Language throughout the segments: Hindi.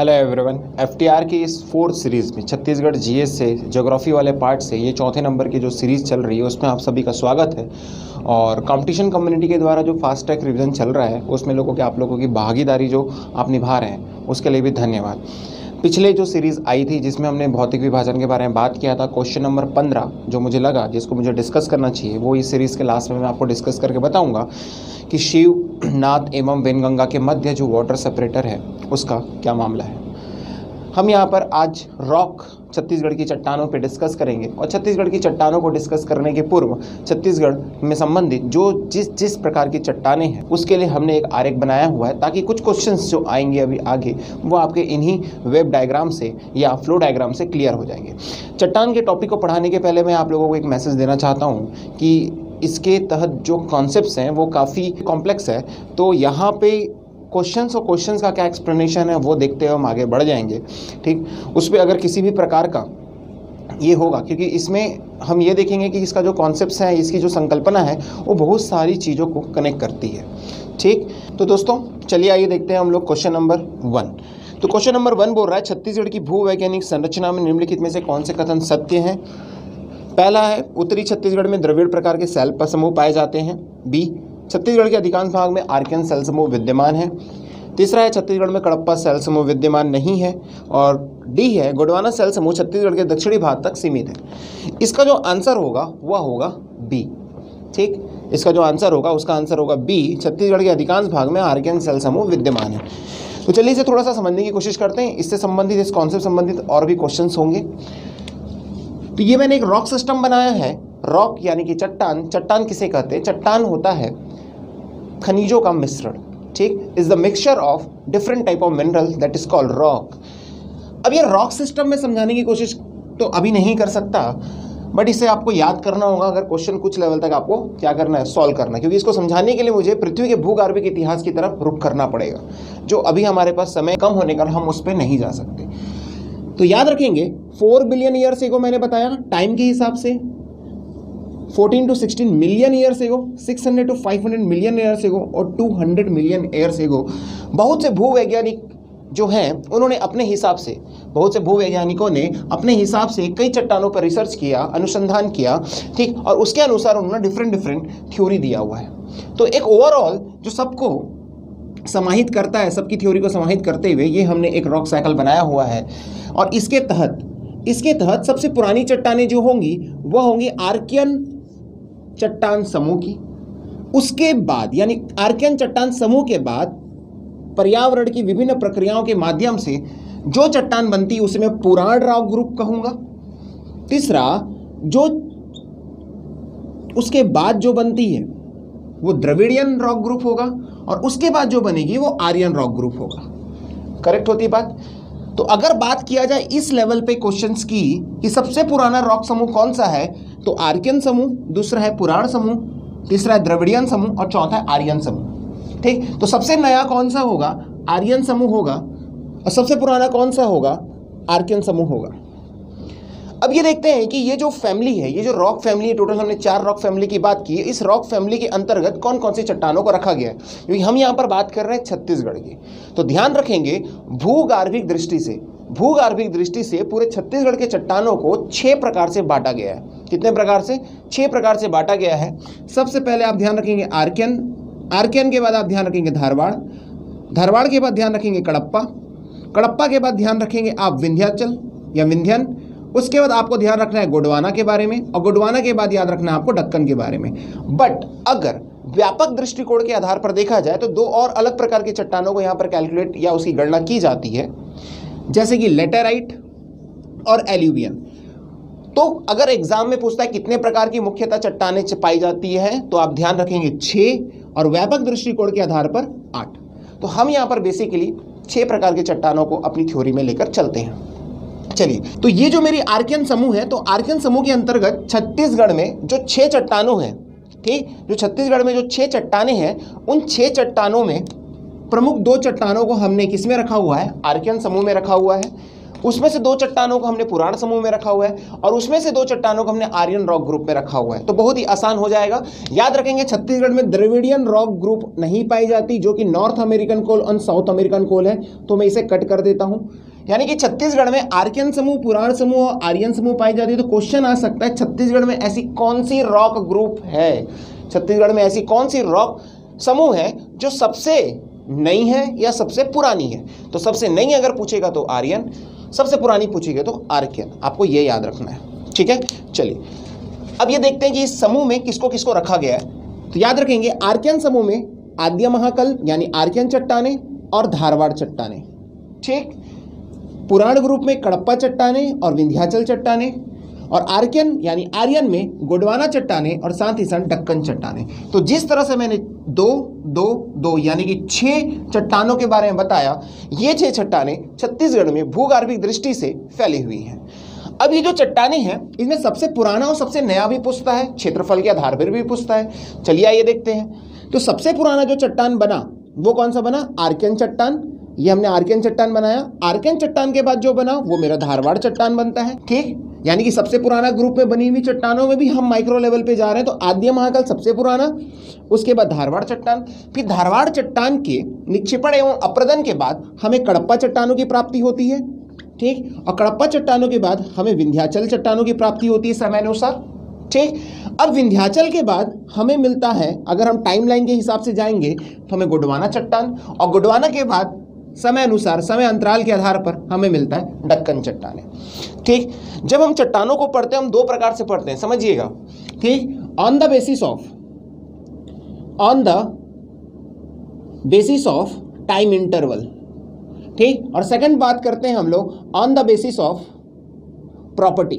Hello everyone. एफटीआर की इस फोर्थ सीरीज़ में छत्तीसगढ़ जीएस से ज्योग्राफी वाले पार्ट से ये चौथे नंबर की जो सीरीज़ चल रही है उसमें आप सभी का स्वागत है। और कंपटीशन कम्युनिटी के द्वारा जो फास्ट ट्रैक रिवीजन चल रहा है उसमें आप लोगों की भागीदारी जो आप निभा रहे हैं उसके लिए भी धन्यवाद। पिछले जो सीरीज़ आई थी जिसमें हमने भौतिक विभाजन के बारे में बात किया था, क्वेश्चन नंबर 15 जो मुझे लगा जिसको मुझे डिस्कस करना चाहिए वो इस सीरीज़ के लास्ट में मैं आपको डिस्कस करके बताऊंगा कि शिवनाथ एवं वेनगंगा के मध्य जो वाटर सेपरेटर है उसका क्या मामला है। हम यहाँ पर आज रॉक छत्तीसगढ़ की चट्टानों पे डिस्कस करेंगे और छत्तीसगढ़ की चट्टानों को डिस्कस करने के पूर्व छत्तीसगढ़ में संबंधित जो जिस प्रकार की चट्टानें हैं उसके लिए हमने एक आरेख बनाया हुआ है ताकि कुछ क्वेश्चंस जो आएंगे अभी आगे वो आपके इन्हीं वेब डायग्राम से या फ्लो डायग्राम से क्लियर हो जाएंगे। चट्टान के टॉपिक को पढ़ाने के पहले मैं आप लोगों को एक मैसेज देना चाहता हूँ कि इसके तहत जो कॉन्सेप्ट्स हैं वो काफ़ी कॉम्प्लेक्स है, तो यहाँ पे क्वेश्चंस का क्या एक्सप्लेनेशन है वो देखते हुए हम आगे बढ़ जाएंगे। ठीक, उस पर अगर किसी भी प्रकार का ये होगा, क्योंकि इसमें हम ये देखेंगे कि इसका जो कॉन्सेप्ट्स है, इसकी जो संकल्पना है वो बहुत सारी चीज़ों को कनेक्ट करती है। ठीक, तो दोस्तों चलिए आइए देखते हैं हम लोग क्वेश्चन नंबर 1। तो क्वेश्चन नंबर 1 बोल रहा है छत्तीसगढ़ की भूवैज्ञानिक संरचना में निम्नलिखित में से कौन से कथन सत्य हैं। पहला है उत्तरी छत्तीसगढ़ में द्रविड़ प्रकार के सेल समूह पाए जाते हैं। बी, छत्तीसगढ़ के अधिकांश भाग में आर्कियन सेल समूह विद्यमान है। तीसरा है छत्तीसगढ़ में कडप्पा सेल समूह विद्यमान नहीं है। और डी है गोंडवाना सेल समूह छत्तीसगढ़ के दक्षिणी भाग तक सीमित है। इसका जो आंसर होगा वह होगा बी। ठीक, इसका जो आंसर होगा उसका आंसर होगा बी, छत्तीसगढ़ के अधिकांश भाग में आर्कियन सेल समूह विद्यमान है। तो चलिए इसे थोड़ा सा समझने की कोशिश करते हैं। इससे संबंधित, इस कॉन्सेप्ट संबंधित और भी क्वेश्चन होंगे। तो ये मैंने एक रॉक सिस्टम बनाया है। रॉक यानी कि चट्टान। चट्टान किसे कहते हैं? चट्टान होता है खनिजों का मिश्रण। ठीक, is the mixture of different type of mineral that is called rock. अब ये रॉक सिस्टम में समझाने की कोशिश तो अभी नहीं कर सकता, बट इसे आपको याद करना होगा अगर क्वेश्चन कुछ लेवल तक आपको क्या करना है, सॉल्व करना है, क्योंकि इसको समझाने के लिए मुझे पृथ्वी के भूगर्भिक इतिहास की तरफ रुख करना पड़ेगा, जो अभी हमारे पास समय कम होने का हम उस पर नहीं जा सकते। तो याद रखेंगे 4 बिलियन ईयर्स एगो मैंने बताया टाइम के हिसाब से, 14 to 16 million years ago, 600 to 500 million years ago और 200 मिलियन ईयर्स एगो बहुत से भूवैज्ञानिक जो हैं उन्होंने अपने हिसाब से, बहुत से भूवैज्ञानिकों ने अपने हिसाब से कई चट्टानों पर रिसर्च किया, अनुसंधान किया। ठीक, और उसके अनुसार उन्होंने डिफरेंट थ्योरी दिया हुआ है। तो एक ओवरऑल जो सबको समाहित करता है, सबकी थ्योरी को समाहित करते हुए ये हमने एक रॉक साइकिल बनाया हुआ है। और इसके तहत सबसे पुरानी चट्टानें जो होंगी वह होंगी आर्कियन चट्टान समूह की। उसके बाद यानी आर्कियन चट्टान समूह के बाद पर्यावरण की विभिन्न प्रक्रियाओं के माध्यम से जो चट्टान बनती है उसे मैं पुराण रॉक ग्रुप कहूंगा। तीसरा, जो उसके बाद जो बनती है वो द्रविडियन रॉक ग्रुप होगा और उसके बाद जो बनेगी वो आर्यन रॉक ग्रुप होगा। करेक्ट होती बात? तो अगर बात किया जाए इस लेवल पे क्वेश्चंस की कि सबसे पुराना रॉक समूह कौन सा है, तो आर्कियन समूह, दूसरा है पुराण समूह, तीसरा है द्रविडियन समूह और चौथा है आर्यन समूह। ठीक, तो सबसे नया कौन सा होगा? आर्यन समूह होगा और सबसे पुराना कौन सा होगा? आर्कियन समूह होगा। अब ये देखते हैं कि ये जो फैमिली है, ये जो रॉक फैमिली है, टोटल हमने 4 रॉक फैमिली की बात की है। इस रॉक फैमिली के अंतर्गत कौन कौन सी चट्टानों को रखा गया है, क्योंकि हम यहाँ पर बात कर रहे हैं छत्तीसगढ़ की। तो ध्यान रखेंगे भूगर्भिक दृष्टि से पूरे छत्तीसगढ़ के चट्टानों को 6 प्रकार से बांटा गया है। कितने प्रकार से? 6 प्रकार से बांटा गया है। सबसे पहले आप ध्यान रखेंगे आर्कियन के बाद आप ध्यान रखेंगे धारवाड़ के बाद ध्यान रखेंगे कडप्पा के बाद ध्यान रखेंगे आप विंध्याचल या विंध्यन। उसके बाद आपको ध्यान रखना है गोंडवाना के बारे में और गोंडवाना के बाद याद रखना है आपको दक्कन के बारे में। बट अगर व्यापक दृष्टिकोण के आधार पर देखा जाए तो 2 और अलग प्रकार की चट्टानों को यहाँ पर कैलकुलेट या उसकी गणना की जाती है, जैसे कि लेटेराइट और एल्यूवियन। तो अगर एग्जाम में पूछता है कितने प्रकार की मुख्यतः चट्टानें पाई जाती है, तो आप ध्यान रखेंगे 6 और व्यापक दृष्टिकोण के आधार पर 8। तो हम यहाँ पर बेसिकली 6 प्रकार के चट्टानों को अपनी थ्योरी में लेकर चलते हैं। चलिए, तो ये जो मेरी आर्कियन समूह है, तो आर्कियन समूह के अंतर्गत छत्तीसगढ़ में जो 6 चट्टानों हैं, ठीक, जो छत्तीसगढ़ में जो 6 चट्टानें हैं, उन 6 चट्टानों में प्रमुख 2 चट्टानों को हमने किस में रखा हुआ है? आर्कियन समूह में रखा हुआ है। उसमें से 2 चट्टानों को हमने पुराण समूह में रखा हुआ है और उसमें से 2 चट्टानों को हमने आर्यन रॉक ग्रुप में रखा हुआ है। तो बहुत ही आसान हो जाएगा। याद रखेंगे छत्तीसगढ़ में द्रविडियन रॉक ग्रुप नहीं पाई जाती, जो कि नॉर्थ अमेरिकन कोल और साउथ अमेरिकन कोल है, तो मैं इसे कट कर देता हूं। यानी कि छत्तीसगढ़ में आर्कियन समूह, पुराण समूह और आर्यन समूह पाई जाती है। तो क्वेश्चन आ सकता है छत्तीसगढ़ में ऐसी कौन सी रॉक ग्रुप है, छत्तीसगढ़ में ऐसी कौन सी रॉक समूह है जो सबसे नई है या सबसे पुरानी है। तो सबसे नई अगर पूछेगा तो आर्यन, सबसे पुरानी पूछेगा तो आर्कियन। आपको ये याद रखना है, ठीक है। चलिए अब ये देखते हैं कि इस समूह में किसको किसको रखा गया है। तो याद रखेंगे आर्कियन समूह में आद्य महाकल यानी आर्कियन चट्टाने और धारवाड़ चट्टाने, ठीक। पुराण ग्रुप में कडप्पा चट्टाने और विंध्याचल चट्टाने, और आर्कियन यानी आर्यन में गोंडवाना चट्टाने और साथ ही साथ दक्कन चट्टाने। तो जिस तरह से मैंने 2, 2, 2 यानी कि 6 चट्टानों के बारे में बताया, ये 6 चट्टाने छत्तीसगढ़ में भूगर्भिक दृष्टि से फैली हुई हैं। अब ये जो चट्टाने हैं इनमें सबसे पुराना और सबसे नया भी पूछता है, क्षेत्रफल के आधार पर भी पूछता है। चलिए आइए देखते हैं। तो सबसे पुराना जो चट्टान बना वो कौन सा बना? आर्कियन चट्टान। ये हमने आर्कियन चट्टान बनाया। आर्कियन चट्टान के बाद जो बना वो मेरा धारवाड़ चट्टान बनता है, ठीक। यानी कि सबसे पुराना ग्रुप में बनी हुई चट्टानों में भी हम माइक्रो लेवल पे जा रहे हैं। तो आद्य महाकाल सबसे पुराना, उसके बाद धारवाड़ चट्टान, फिर धारवाड़ चट्टान के निक्षेपण एवं अप्रदन के बाद हमें कडप्पा चट्टानों की प्राप्ति होती है, ठीक। और कडप्पा चट्टानों के बाद हमें विंध्याचल चट्टानों की प्राप्ति होती है समयानुसार, ठीक। अब विंध्याचल के बाद हमें मिलता है, अगर हम टाइमलाइन के हिसाब से जाएंगे तो हमें गोंडवाना चट्टान, और गोंडवाना के बाद समय अनुसार, समय अंतराल के आधार पर हमें मिलता है दक्कन चट्टाने, ठीक। जब हम चट्टानों को पढ़ते हैं हम 2 प्रकार से पढ़ते हैं, समझिएगा, ठीक। On the basis of time interval, ठीक। और सेकंड बात करते हैं हम लोग on the basis of property,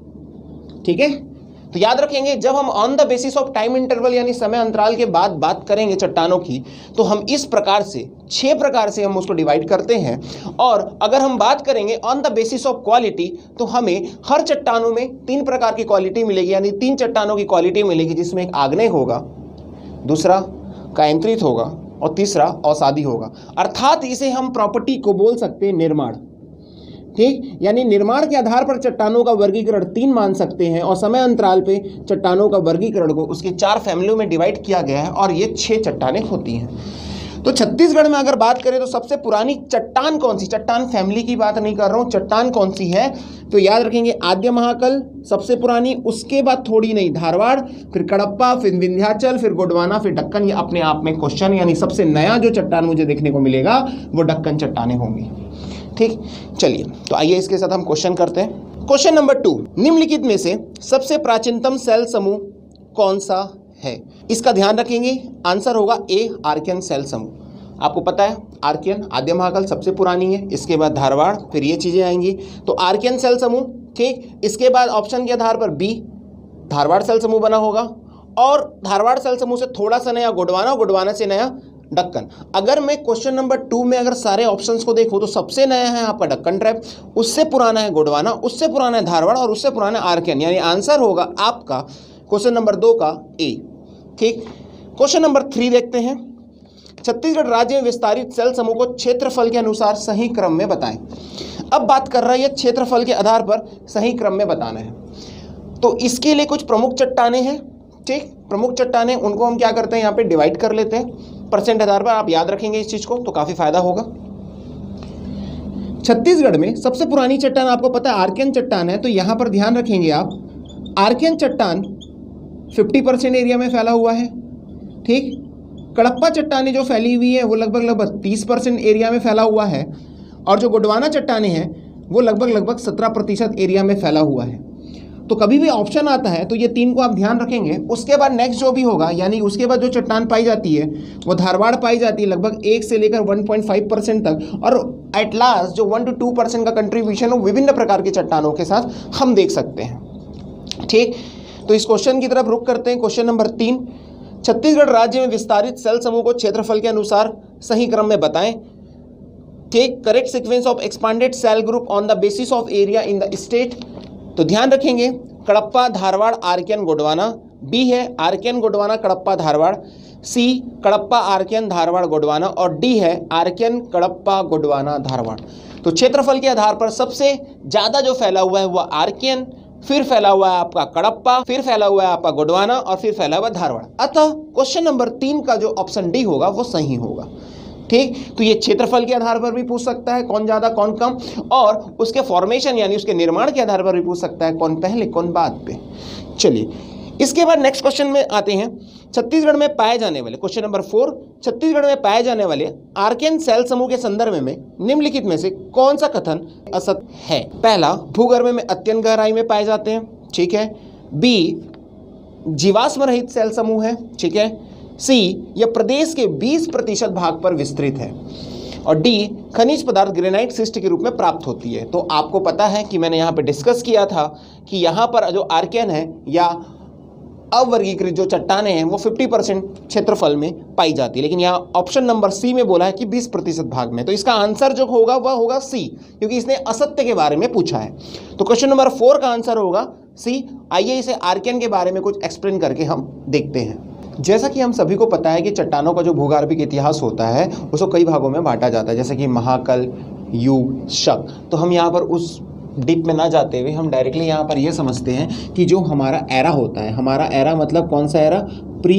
ठीक है। तो याद रखेंगे जब हम on the basis of time interval यानी समय अंतराल के बाद बात करेंगे चट्टानों की, तो हम इस प्रकार से 6 प्रकार से हम उसको डिवाइड करते हैं। और अगर हम बात करेंगे on the basis of quality, तो हमें हर चट्टानों में 3 प्रकार की क्वालिटी मिलेगी, यानी 3 चट्टानों की क्वालिटी मिलेगी, जिसमें एक आग्नेय होगा, दूसरा कायंत्रित होगा और तीसरा अवसादी होगा। अर्थात इसे हम प्रॉपर्टी को बोल सकते हैं निर्माण, ठीक। यानी निर्माण के आधार पर चट्टानों का वर्गीकरण 3 मान सकते हैं, और समय अंतराल पे चट्टानों का वर्गीकरण को उसके 4 फैमिलियों में डिवाइड किया गया है, और ये 6 चट्टानें होती हैं। तो छत्तीसगढ़ में अगर बात करें तो सबसे पुरानी चट्टान कौन सी, चट्टान फैमिली की बात नहीं कर रहा हूँ, चट्टान कौन सी है, तो याद रखेंगे आद्य महाकल सबसे पुरानी, उसके बाद थोड़ी नहीं धारवाड़, फिर कडप्पा, फिर विंध्याचल, फिर गोंडवाना, फिर दक्कन। ये अपने आप में क्वेश्चन, यानी सबसे नया जो चट्टान मुझे देखने को मिलेगा वो दक्कन चट्टानें होंगी, ठीक। चलिए तो आइए इसके साथ हम क्वेश्चन करते हैं। क्वेश्चन नंबर 2, निम्नलिखित में से सबसे प्राचीनतम सेल समूह कौन सा है? इसका ध्यान रखेंगे, आंसर होगा ए, आर्कियन सेल समूह। आपको पता है आर्कियन आद्य महाकाल सबसे पुरानी है, इसके बाद धारवाड़, फिर ये चीजें आएंगी, तो आर्कियन सेल समूह, ठीक। इसके बाद ऑप्शन के आधार पर बी, धारवाड़ सेल समूह बना होगा, और धारवाड़ सेल समूह से थोड़ा सा नया गोंडवाना, गोंडवाना से नया दक्कन। अगर मैं क्वेश्चन नंबर 2 में अगर सारे ऑप्शंस को देखूं तो सबसे नया है आपका दक्कन ट्राइब, उससे पुराना है गोंडवाना, उससे पुराना है धारवाड़, और उससे पुराना है आर्कियन। यानी आंसर होगा आपका क्वेश्चन नंबर 2 का ए, ठीक। क्वेश्चन नंबर 3 देखते हैं। छत्तीसगढ़ राज्य में विस्तारित सेल समूह को क्षेत्रफल के अनुसार सही क्रम में बताएं। अब बात कर रहा है क्षेत्रफल के आधार पर सही क्रम में बताना है, तो इसके लिए कुछ प्रमुख चट्टाने हैं, ठीक। प्रमुख चट्टाने उनको हम क्या करते हैं, यहाँ पे डिवाइड कर लेते हैं परसेंट आधार पर। आप याद रखेंगे इस चीज को तो काफी फायदा होगा। छत्तीसगढ़ में सबसे पुरानी चट्टान आपको पता है आर्कियन चट्टान है, तो यहां पर ध्यान रखेंगे आप, आर्कियन चट्टान 50% एरिया में फैला हुआ है, ठीक। कडप्पा चट्टाने जो फैली हुई है वो लगभग 30% एरिया में फैला हुआ है, और जो गोंडवाना चट्टाने हैं वो लगभग 17% एरिया में फैला हुआ है। तो कभी भी ऑप्शन आता है तो ये 3 को आप ध्यान रखेंगे। उसके बाद नेक्स्ट जो भी होगा, यानी उसके बाद जो चट्टान पाई जाती है वो धारवाड़ पाई जाती है लगभग 1 से लेकर 1.5% तक, और एट लास्ट जो 1 to 2% का कंट्रीब्यूशन है विभिन्न प्रकार की चट्टानों के साथ हम देख सकते हैं, ठीक। तो इस क्वेश्चन की तरफ रुख करते हैं। क्वेश्चन नंबर 3, छत्तीसगढ़ राज्य में विस्तारित सेल समूह को क्षेत्रफल के अनुसार सही क्रम में बताएं। Take correct sequence of expanded cell group on the basis of area in the state. तो ध्यान रखेंगे कडप्पा, धारवाड़, आर्कियन, गोंडवाना। बी है Archaean, Gondwana, Cuddapah, Dharwar. C Cuddapah, Archaean, Dharwar, Gondwana. और डी है आर्कियन, कडप्पा, गोंडवाना, धारवाड़। तो क्षेत्रफल के आधार पर सबसे ज्यादा जो फैला हुआ है वह आर्कियन, फिर फैला हुआ है आपका कडप्पा, फिर फैला हुआ है आपका गोंडवाना और फिर फैला हुआ धारवाड़। अतः क्वेश्चन नंबर 3 का जो ऑप्शन डी होगा वो सही होगा। ठीक, तो ये क्षेत्रफल के आधार पर भी पूछ सकता है कौन ज्यादा कौन कम, और उसके फॉर्मेशन यानी उसके निर्माण के आधार पर भी पूछ सकता है कौन पहले कौन बाद पे। चलिए इसके बाद नेक्स्ट क्वेश्चन में आते हैं। छत्तीसगढ़ में पाए जाने वाले, क्वेश्चन नंबर 4, छत्तीसगढ़ में पाए जाने वाले आर्कियन सेल समूह के संदर्भ में निम्नलिखित में से कौन सा कथन असत्य है? पहला, भूगर्भ में अत्यंत गहराई में पाए जाते हैं, ठीक है। बी, जीवाश्म रहित सेल समूह है, ठीक है। सी, यह प्रदेश के 20% भाग पर विस्तृत है। और डी, खनिज पदार्थ ग्रेनाइट सिस्ट के रूप में प्राप्त होती है। तो आपको पता है कि मैंने यहाँ पे डिस्कस किया था कि यहाँ पर जो आर्कियन है या अवर्गीकृत जो चट्टानें हैं वो 50% क्षेत्रफल में पाई जाती है, लेकिन यहाँ ऑप्शन नंबर सी में बोला है कि 20% भाग में। तो इसका आंसर जो होगा वह होगा सी, क्योंकि इसने असत्य के बारे में पूछा है। तो क्वेश्चन नंबर 4 का आंसर होगा सी। आइए इसे आर्कियन के बारे में कुछ एक्सप्लेन करके हम देखते हैं। जैसा कि हम सभी को पता है कि चट्टानों का जो भूगर्भिक इतिहास होता है उसको कई भागों में बांटा जाता है, जैसे कि महाकल, युग, शक। तो हम यहाँ पर उस डीप में ना जाते हुए हम डायरेक्टली यहाँ पर ये समझते हैं कि जो हमारा एरा होता है, हमारा एरा मतलब कौन सा एरा? Pre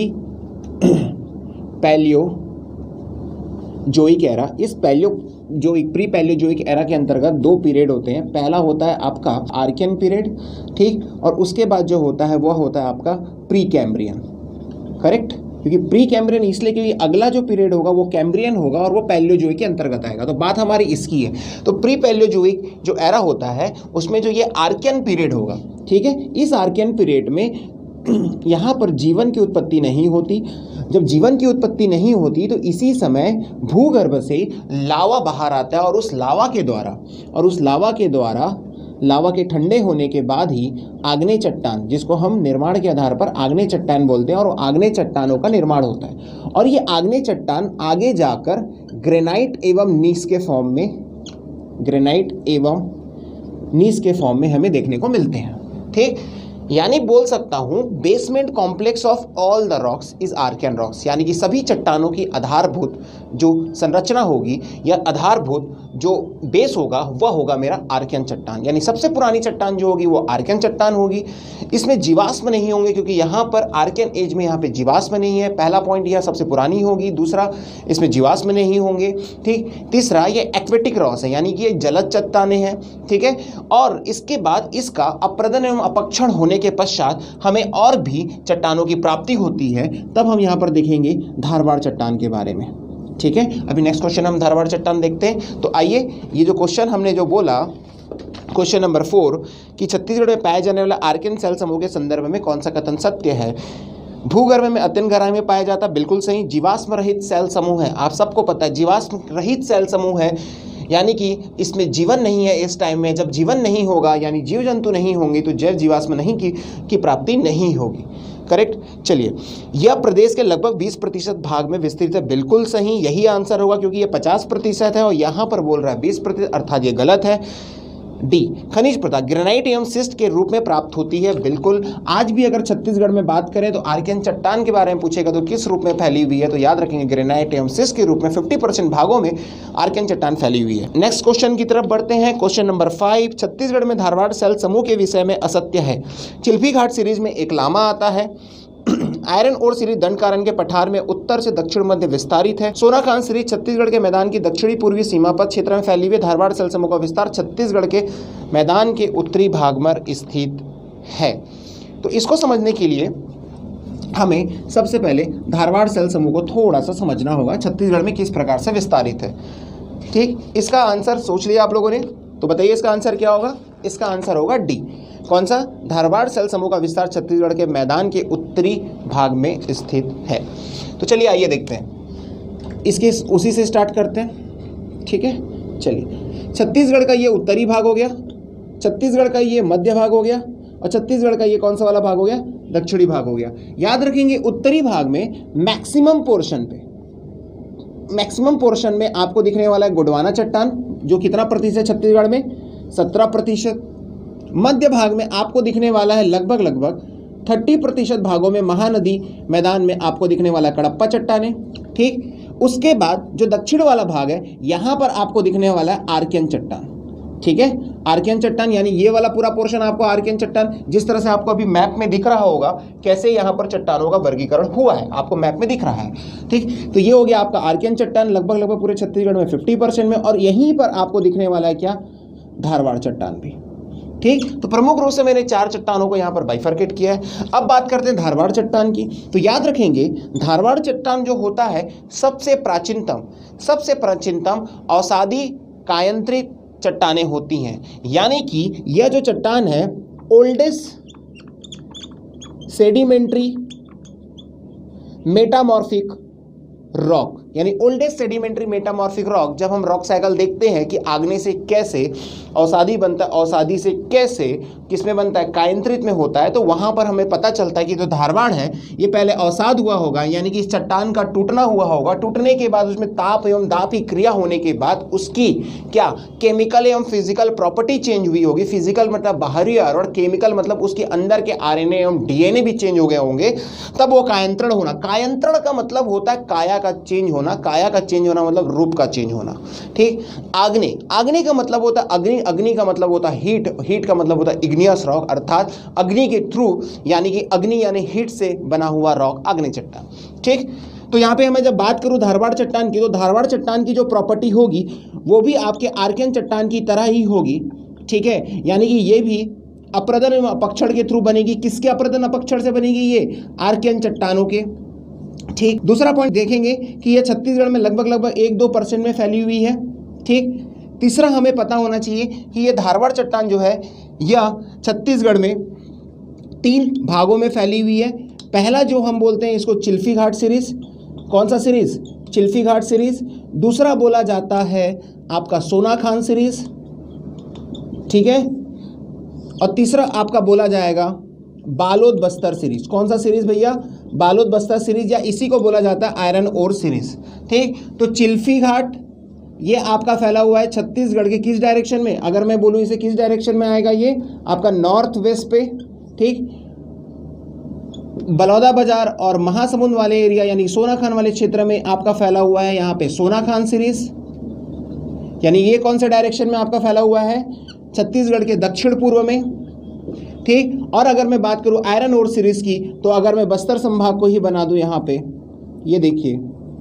Palaeozoic era. इस प्री पैलियोजोइक एरा के अंतर्गत 2 पीरियड होते हैं। पहला होता है आपका आर्कियन पीरियड, ठीक, और उसके बाद जो होता है वह होता है आपका प्री कैम्ब्रियन, करेक्ट। क्योंकि प्री कैम्ब्रियन इसलिए क्योंकि अगला जो पीरियड होगा वो कैम्ब्रियन होगा और वो पैलियोजोइक के अंतर्गत आएगा। तो बात हमारी इसकी है। तो प्री पैलियोजोइक जो एरा होता है उसमें जो ये आर्कियन पीरियड होगा, ठीक है, इस आर्कियन पीरियड में यहाँ पर जीवन की उत्पत्ति नहीं होती। जब जीवन की उत्पत्ति नहीं होती तो इसी समय भूगर्भ से लावा बाहर आता है और उस लावा के द्वारा लावा के ठंडे होने के बाद ही आग्नेय चट्टान, जिसको हम निर्माण के आधार पर आग्नेय चट्टान बोलते हैं, और आग्नेय चट्टानों का निर्माण होता है। और ये आग्नेय चट्टान आगे जाकर ग्रेनाइट एवं नीस के फॉर्म में हमें देखने को मिलते हैं, ठीक। यानी बोल सकता हूं basement complex of all the rocks is Archaean rocks, यानी कि सभी चट्टानों की आधारभूत जो संरचना होगी या आधारभूत जो बेस होगा वह होगा मेरा आर्कियन चट्टान। यानी सबसे पुरानी चट्टान जो होगी वो आर्कियन चट्टान होगी। इसमें जीवाश्म नहीं होंगे क्योंकि यहाँ पर आर्कियन एज में यहाँ पे जीवाश्म नहीं है। पहला पॉइंट यह सबसे पुरानी होगी। दूसरा, इसमें जीवाश्म नहीं होंगे, ठीक। तीसरा, ये एक्वेटिक रॉक्स है, यानी कि ये जलज चट्टानें हैं, ठीक है। और इसके बाद इसका अप्रदन एवं अपक्षण होने के पश्चात हमें और भी चट्टानों की प्राप्ति होती है। तब हम यहाँ पर देखेंगे धारवाड़ चट्टान के बारे में, ठीक है। अभी नेक्स्ट क्वेश्चन हम धारवाड़ चट्टान देखते हैं। तो आइए, ये जो क्वेश्चन हमने जो बोला क्वेश्चन नंबर 4 कि छत्तीसगढ़ में पाए जाने वाला आर्कियन सेल समूह के संदर्भ में कौन सा कथन सत्य है? भूगर्भ में अत्यंत गहराई में पाया जाता, बिल्कुल सही। जीवाश्म रहित सेल समूह है, आप सबको पता है जीवाश्म रहित सेल समूह है, यानी कि इसमें जीवन नहीं है। इस टाइम में जब जीवन नहीं होगा यानी जीव जंतु नहीं होंगे तो जैव जीवाश्म नहीं की प्राप्ति नहीं होगी, करेक्ट। चलिए, यह प्रदेश के लगभग 20% भाग में विस्तृत है, बिल्कुल सही, यही आंसर होगा क्योंकि यह 50% है और यहाँ पर बोल रहा है 20%, अर्थात ये गलत है। डी, खनिज पदार्थ ग्रेनाइट एवं सिस्ट के रूप में प्राप्त होती है, बिल्कुल। आज भी अगर छत्तीसगढ़ में बात करें तो आर्कियन चट्टान के बारे में पूछेगा तो किस रूप में फैली हुई है, तो याद रखेंगे ग्रेनाइट एवं सिस्ट के रूप में 50% भागों में आर्कियन चट्टान फैली हुई है। नेक्स्ट क्वेश्चन की तरफ बढ़ते हैं। क्वेश्चन नंबर 5, छत्तीसगढ़ में धारवाड़ सेल समूह के विषय में असत्य है। चिल्फी घाट सीरीज में एक लामा आता है। आयरन ओर सीरीज दंडकारन के पठार में उत्तर से दक्षिण मध्य विस्तारित है। सोनाखान सीरीज छत्तीसगढ़ के मैदान की दक्षिणी पूर्वी सीमा पर क्षेत्र में फैली हुई। धारवाड़ सेल समूह का विस्तार छत्तीसगढ़ के मैदान के उत्तरी भाग में स्थित है। तो इसको समझने के लिए हमें सबसे पहले धारवाड़ सेल समूह को थोड़ा सा समझना होगा, छत्तीसगढ़ में किस प्रकार से विस्तारित है, ठीक। इसका आंसर सोच लिया आप लोगों ने, तो बताइए इसका आंसर क्या होगा? इसका आंसर होगा डी। कौन सा? धारवाड़ सेल समूह का विस्तार छत्तीसगढ़ के मैदान के उत्तरी भाग में स्थित है। तो चलिए आइए देखते हैं, इसके उसी से स्टार्ट करते हैं, ठीक है। चलिए, छत्तीसगढ़ का ये उत्तरी भाग हो गया, छत्तीसगढ़ का ये मध्य भाग हो गया और छत्तीसगढ़ का ये कौन सा वाला भाग हो गया? दक्षिणी भाग हो गया। याद रखेंगे उत्तरी भाग में मैक्सिमम पोर्शन में आपको दिखने वाला है गोंडवाना चट्टान, जो कितना प्रतिशत छत्तीसगढ़ में? 17%। मध्य भाग में आपको दिखने वाला है लगभग 30% भागों में महानदी मैदान में आपको दिखने वाला कडप्पा चट्टानें, ठीक। उसके बाद जो दक्षिण वाला भाग है यहां पर आपको दिखने वाला है आर्कियन चट्टान। ठीक है, आर्कियन चट्टान यानी ये वाला पूरा पोर्शन आपको आर्कियन चट्टान, जिस तरह से आपको अभी मैप में दिख रहा होगा कैसे यहाँ पर चट्टानों का वर्गीकरण हुआ है, आपको मैप में दिख रहा है। ठीक, तो ये हो गया आपका आर्कियन चट्टान लगभग पूरे छत्तीसगढ़ में 50% में, और यहीं पर आपको दिखने वाला है क्या, धारवाड़ चट्टान भी। ठीक, तो प्रमुख रूप से मैंने 4 चट्टानों को यहाँ पर बाइफरकेट किया है। अब बात करते हैं धारवाड़ चट्टान की। तो याद रखेंगे धारवाड़ चट्टान जो होता है सबसे प्राचीनतम अवसादी कायांतरित चट्टानें होती हैं, यानी कि यह जो चट्टान है ओल्डेस्ट सेडिमेंट्री मेटामॉर्फिक रॉक, यानी ओल्डेस्ट सेडिमेंट्री मेटामॉर्फिक रॉक। जब हम रॉक साइकिल देखते हैं कि आग्नेय से कैसे अवसादी बनता है, अवसादी से कैसे किसमें बनता है, कायांतरित में होता है, तो वहां पर हमें पता चलता है कि जो धारवाड़ है ये पहले अवसाद हुआ होगा, यानी कि इस चट्टान का टूटना हुआ होगा। टूटने के बाद उसमें ताप एवं दाब की क्रिया होने के बाद उसकी क्या केमिकल एवं फिजिकल प्रॉपर्टी चेंज हुई होगी। फिजिकल मतलब बाहरी और केमिकल मतलब उसके अंदर के आरएनए एवं डीएनए भी चेंज हो गए होंगे, तब वो कायांतरण होना। कायांतरण का मतलब होता है काया का चेंज होना, काया का चेंज होना मतलब रूप का चेंज होना। ठीक, आग्नेय का मतलब होता है अग्नि का मतलब होता है हीट का मतलब होता है इग्नियस रॉक, अर्थात अग्नि के थ्रू, यानी कि अग्नि यानी हीट से बना हुआ रॉक आग्नेय चट्टान। ठीक, तो यहाँ पे मैं जब बात करूँ धारवाड़ चट्टान की, तो धारवाड़ चट्टान की जो प्रॉपर्टी होगी वो भी आपके आर्कियन चट्टान की तरह ही होगी। ठीक है, यानी कि ये भी अपरदन एवं अपक्षण के थ्रू बनेगी। किसके अपरदन अपक्षण से बनेगी, ये आर्कियन चट्टानों के। ठीक, दूसरा पॉइंट देखेंगे कि ये छत्तीसगढ़ में लगभग 1-2% में फैली हुई है। ठीक, तीसरा हमें पता होना चाहिए कि ये धारवाड़ चट्टान जो है यह छत्तीसगढ़ में 3 भागों में फैली हुई है। पहला जो हम बोलते हैं इसको चिल्फी घाट सीरीज, कौन सा सीरीज, चिल्फी घाट सीरीज। दूसरा बोला जाता है आपका सोनाखान सीरीज, ठीक है, और तीसरा आपका बोला जाएगा बालोद बस्तर सीरीज। कौन सा सीरीज भैया, बालोद बस्तर सीरीज, या इसी को बोला जाता है आयरन ओर सीरीज। ठीक, तो चिल्फी घाट ये आपका फैला हुआ है छत्तीसगढ़ के किस डायरेक्शन में, अगर मैं बोलूं इसे किस डायरेक्शन में आएगा, ये आपका नॉर्थ वेस्ट पे। ठीक, बलौदा बाजार और महासमुंद वाले एरिया यानी सोनाखान वाले क्षेत्र में आपका फैला हुआ है यहाँ पे सोनाखान सीरीज, यानी ये कौन से डायरेक्शन में आपका फैला हुआ है, छत्तीसगढ़ के दक्षिण पूर्व में। ठीक, और अगर मैं बात करूं आयरन ओर सीरीज की, तो अगर मैं बस्तर संभाग को ही बना दूं यहाँ पे, ये देखिए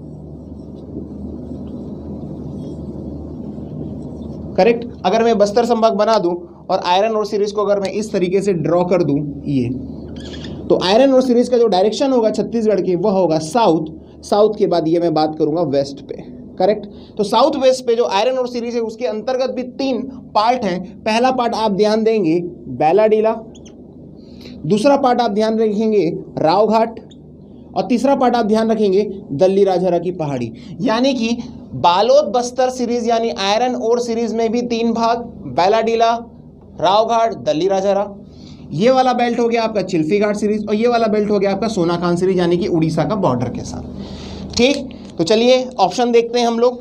करेक्ट, अगर मैं बस्तर संभाग बना दूं और आयरन ओर सीरीज को अगर मैं इस तरीके से ड्रॉ कर दूं, ये तो आयरन ओर सीरीज का जो डायरेक्शन होगा छत्तीसगढ़ की वह होगा साउथ के बाद ये मैं बात करूंगा वेस्ट पे। करेक्ट, तो साउथ वेस्ट पे जो आयरन ओर सीरीज है उसके अंतर्गत भी 3 पार्ट हैं। पहला पार्ट आप ध्यान देंगे बैलाडीला, दूसरा पार्ट आप ध्यान रखेंगे राव घाट, और तीसरा पार्ट आप ध्यान रखेंगे दल्ली राजहरा की पहाड़ी। यानी कि बालोद बस्तर सीरीज यानी आयरन ओर सीरीज में भी 3 भाग, बैलाडीला, राव घाट, दल्ली राजहरा। ये वाला बेल्ट हो गया आपका चिल्फी घाट सीरीज, और ये वाला बेल्ट हो गया आपका सोनाखान सीरीज यानी कि उड़ीसा का बॉर्डर के साथ। ठीक, तो चलिए ऑप्शन देखते हैं हम लोग।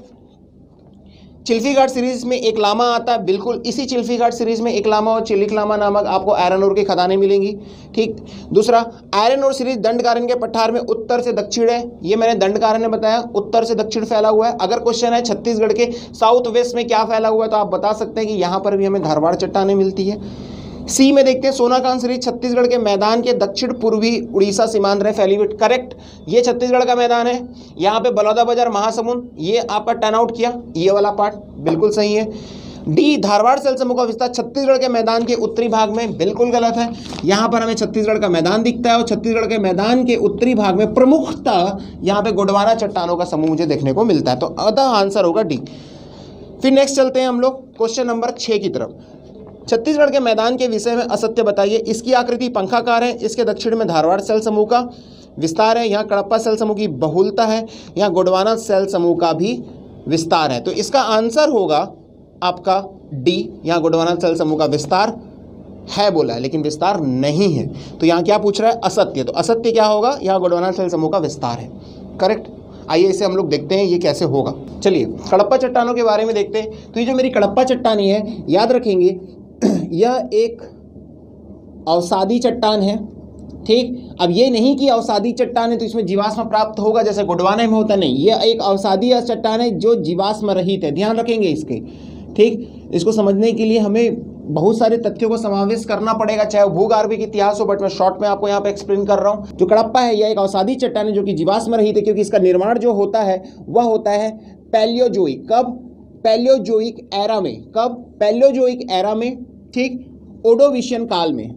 चिल्फी घाट सीरीज में एक लामा आता है, बिल्कुल इसी चिल्फी घाट सीरीज में एक लामा और चिलिकलामा नामक आपको आयरन ओर की खदानें मिलेंगी। ठीक, दूसरा आयरन ओर सीरीज दंडकारण्य के पठार में उत्तर से दक्षिण है, ये मैंने दंडकारण्य बताया, उत्तर से दक्षिण फैला हुआ है। अगर क्वेश्चन है छत्तीसगढ़ के साउथ वेस्ट में क्या फैला हुआ है, तो आप बता सकते हैं कि यहाँ पर भी हमें धारवाड़ चट्टानें मिलती है। सी में देखते हैं सोनाखान सीरीज छत्तीसगढ़ के मैदान के दक्षिण पूर्वी उड़ीसा सीमांत में फैली हुई। करेक्ट, ये छत्तीसगढ़ का मैदान है, यहाँ पे बलौदा बाजार महासमुंद ये आपका टर्न आउट किया, ये वाला पार्ट बिल्कुल सही है। डी धारवाड़ सेल समूह का विस्तार छत्तीसगढ़ के मैदान के उत्तरी भाग में, बिल्कुल गलत है। यहाँ पर हमें छत्तीसगढ़ का मैदान दिखता है और छत्तीसगढ़ के मैदान के उत्तरी भाग में प्रमुखतः यहाँ पे गोंडवाना चट्टानों का समूह मुझे देखने को मिलता है, तो अतः आंसर होगा डी। फिर नेक्स्ट चलते हैं हम लोग क्वेश्चन नंबर 6 की तरफ। छत्तीसगढ़ के मैदान के विषय में असत्य बताइए। इसकी आकृति पंखाकार है, इसके दक्षिण में धारवाड़ सेल समूह का विस्तार है, यहाँ कड़प्पा सेल समूह की बहुलता है, यहाँ गोंडवाना सेल समूह का भी विस्तार है। तो इसका आंसर होगा आपका डी, यहाँ गोंडवाना सेल समूह का विस्तार है बोला है लेकिन विस्तार नहीं है। तो यहाँ क्या पूछ रहा है, असत्य। तो असत्य क्या होगा, यहाँ गोंडवाना सेल समूह का विस्तार है। करेक्ट, आइए इसे हम लोग देखते हैं ये कैसे होगा। चलिए कड़प्पा चट्टानों के बारे में देखते हैं। तो ये जो मेरी कड़प्पा चट्टानी है, याद रखेंगे यह एक अवसादी चट्टान है। ठीक। अब ये नहीं कि अवसादी चट्टान है तो इसमें जीवाश्म प्राप्त होगा जैसे गोंडवाना में होता, नहीं, ये एक अवसादी चट्टान है जो जीवाश्म रहित है, ध्यान रखेंगे इसके। ठीक, इसको समझने के लिए हमें बहुत सारे तथ्यों को समावेश करना पड़ेगा, चाहे वो भूगर्भिक इतिहास हो, बट मैं शॉर्ट में आपको यहाँ पे एक्सप्लेन कर रहा हूँ। जो कडप्पा है यह एक अवसादी चट्टान है जो कि जीवाश्म रहित है, क्योंकि इसका निर्माण जो होता है वह होता है पैलियोजोइक। कब? पैलियोजोइक एरा में। कब? पैलियोजोइक एरा में। ठीक, ओडोविशियन काल में।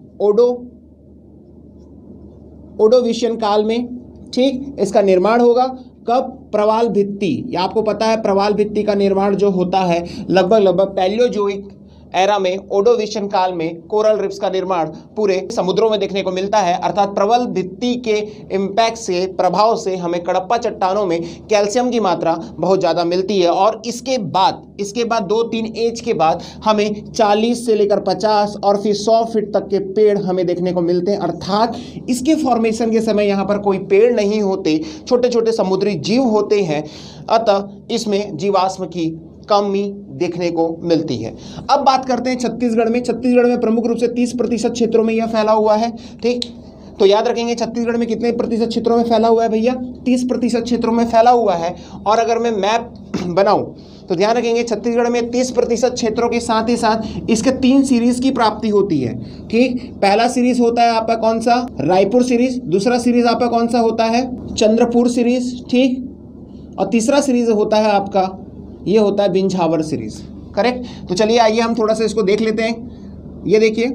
ओडोविशियन काल में। ठीक, इसका निर्माण होगा कब? प्रवाल भित्ति। या आपको पता है प्रवाल भित्ति का निर्माण जो होता है लगभग पैलियोजोइक एरा में, ओडोविशियन काल में कोरल रिफ्स का निर्माण पूरे समुद्रों में देखने को मिलता है। अर्थात प्रबल भित्ति के इम्पैक्ट से, प्रभाव से हमें कडप्पा चट्टानों में कैल्शियम की मात्रा बहुत ज़्यादा मिलती है। और इसके बाद 2-3 एज के बाद हमें 40 से लेकर 50 और फिर 100 फीट तक के पेड़ हमें देखने को मिलते हैं। अर्थात इसके फॉर्मेशन के समय यहाँ पर कोई पेड़ नहीं होते, छोटे छोटे समुद्री जीव होते हैं, अतः इसमें जीवाश्म की कमी देखने को मिलती है। अब बात करते हैं छत्तीसगढ़ में। छत्तीसगढ़ में प्रमुख रूप से 30% क्षेत्रों में यह फैला हुआ है। ठीक, तो याद रखेंगे छत्तीसगढ़ में कितने प्रतिशत क्षेत्रों में फैला हुआ है भैया? 30% क्षेत्रों में फैला हुआ है। और अगर मैं मैप बनाऊं तो ध्यान रखेंगे छत्तीसगढ़ में 30% क्षेत्रों के साथ ही साथ इसके 3 सीरीज की प्राप्ति होती है। ठीक, पहला सीरीज होता है आपका कौन सा? रायपुर सीरीज। दूसरा सीरीज आपका कौन सा होता है? चंद्रपुर सीरीज। ठीक, और तीसरा सीरीज होता है आपका, ये होता है बिंझावर सीरीज। करेक्ट। तो चलिए आइए हम थोड़ा सा इसको देख लेते हैं। ये देखिए,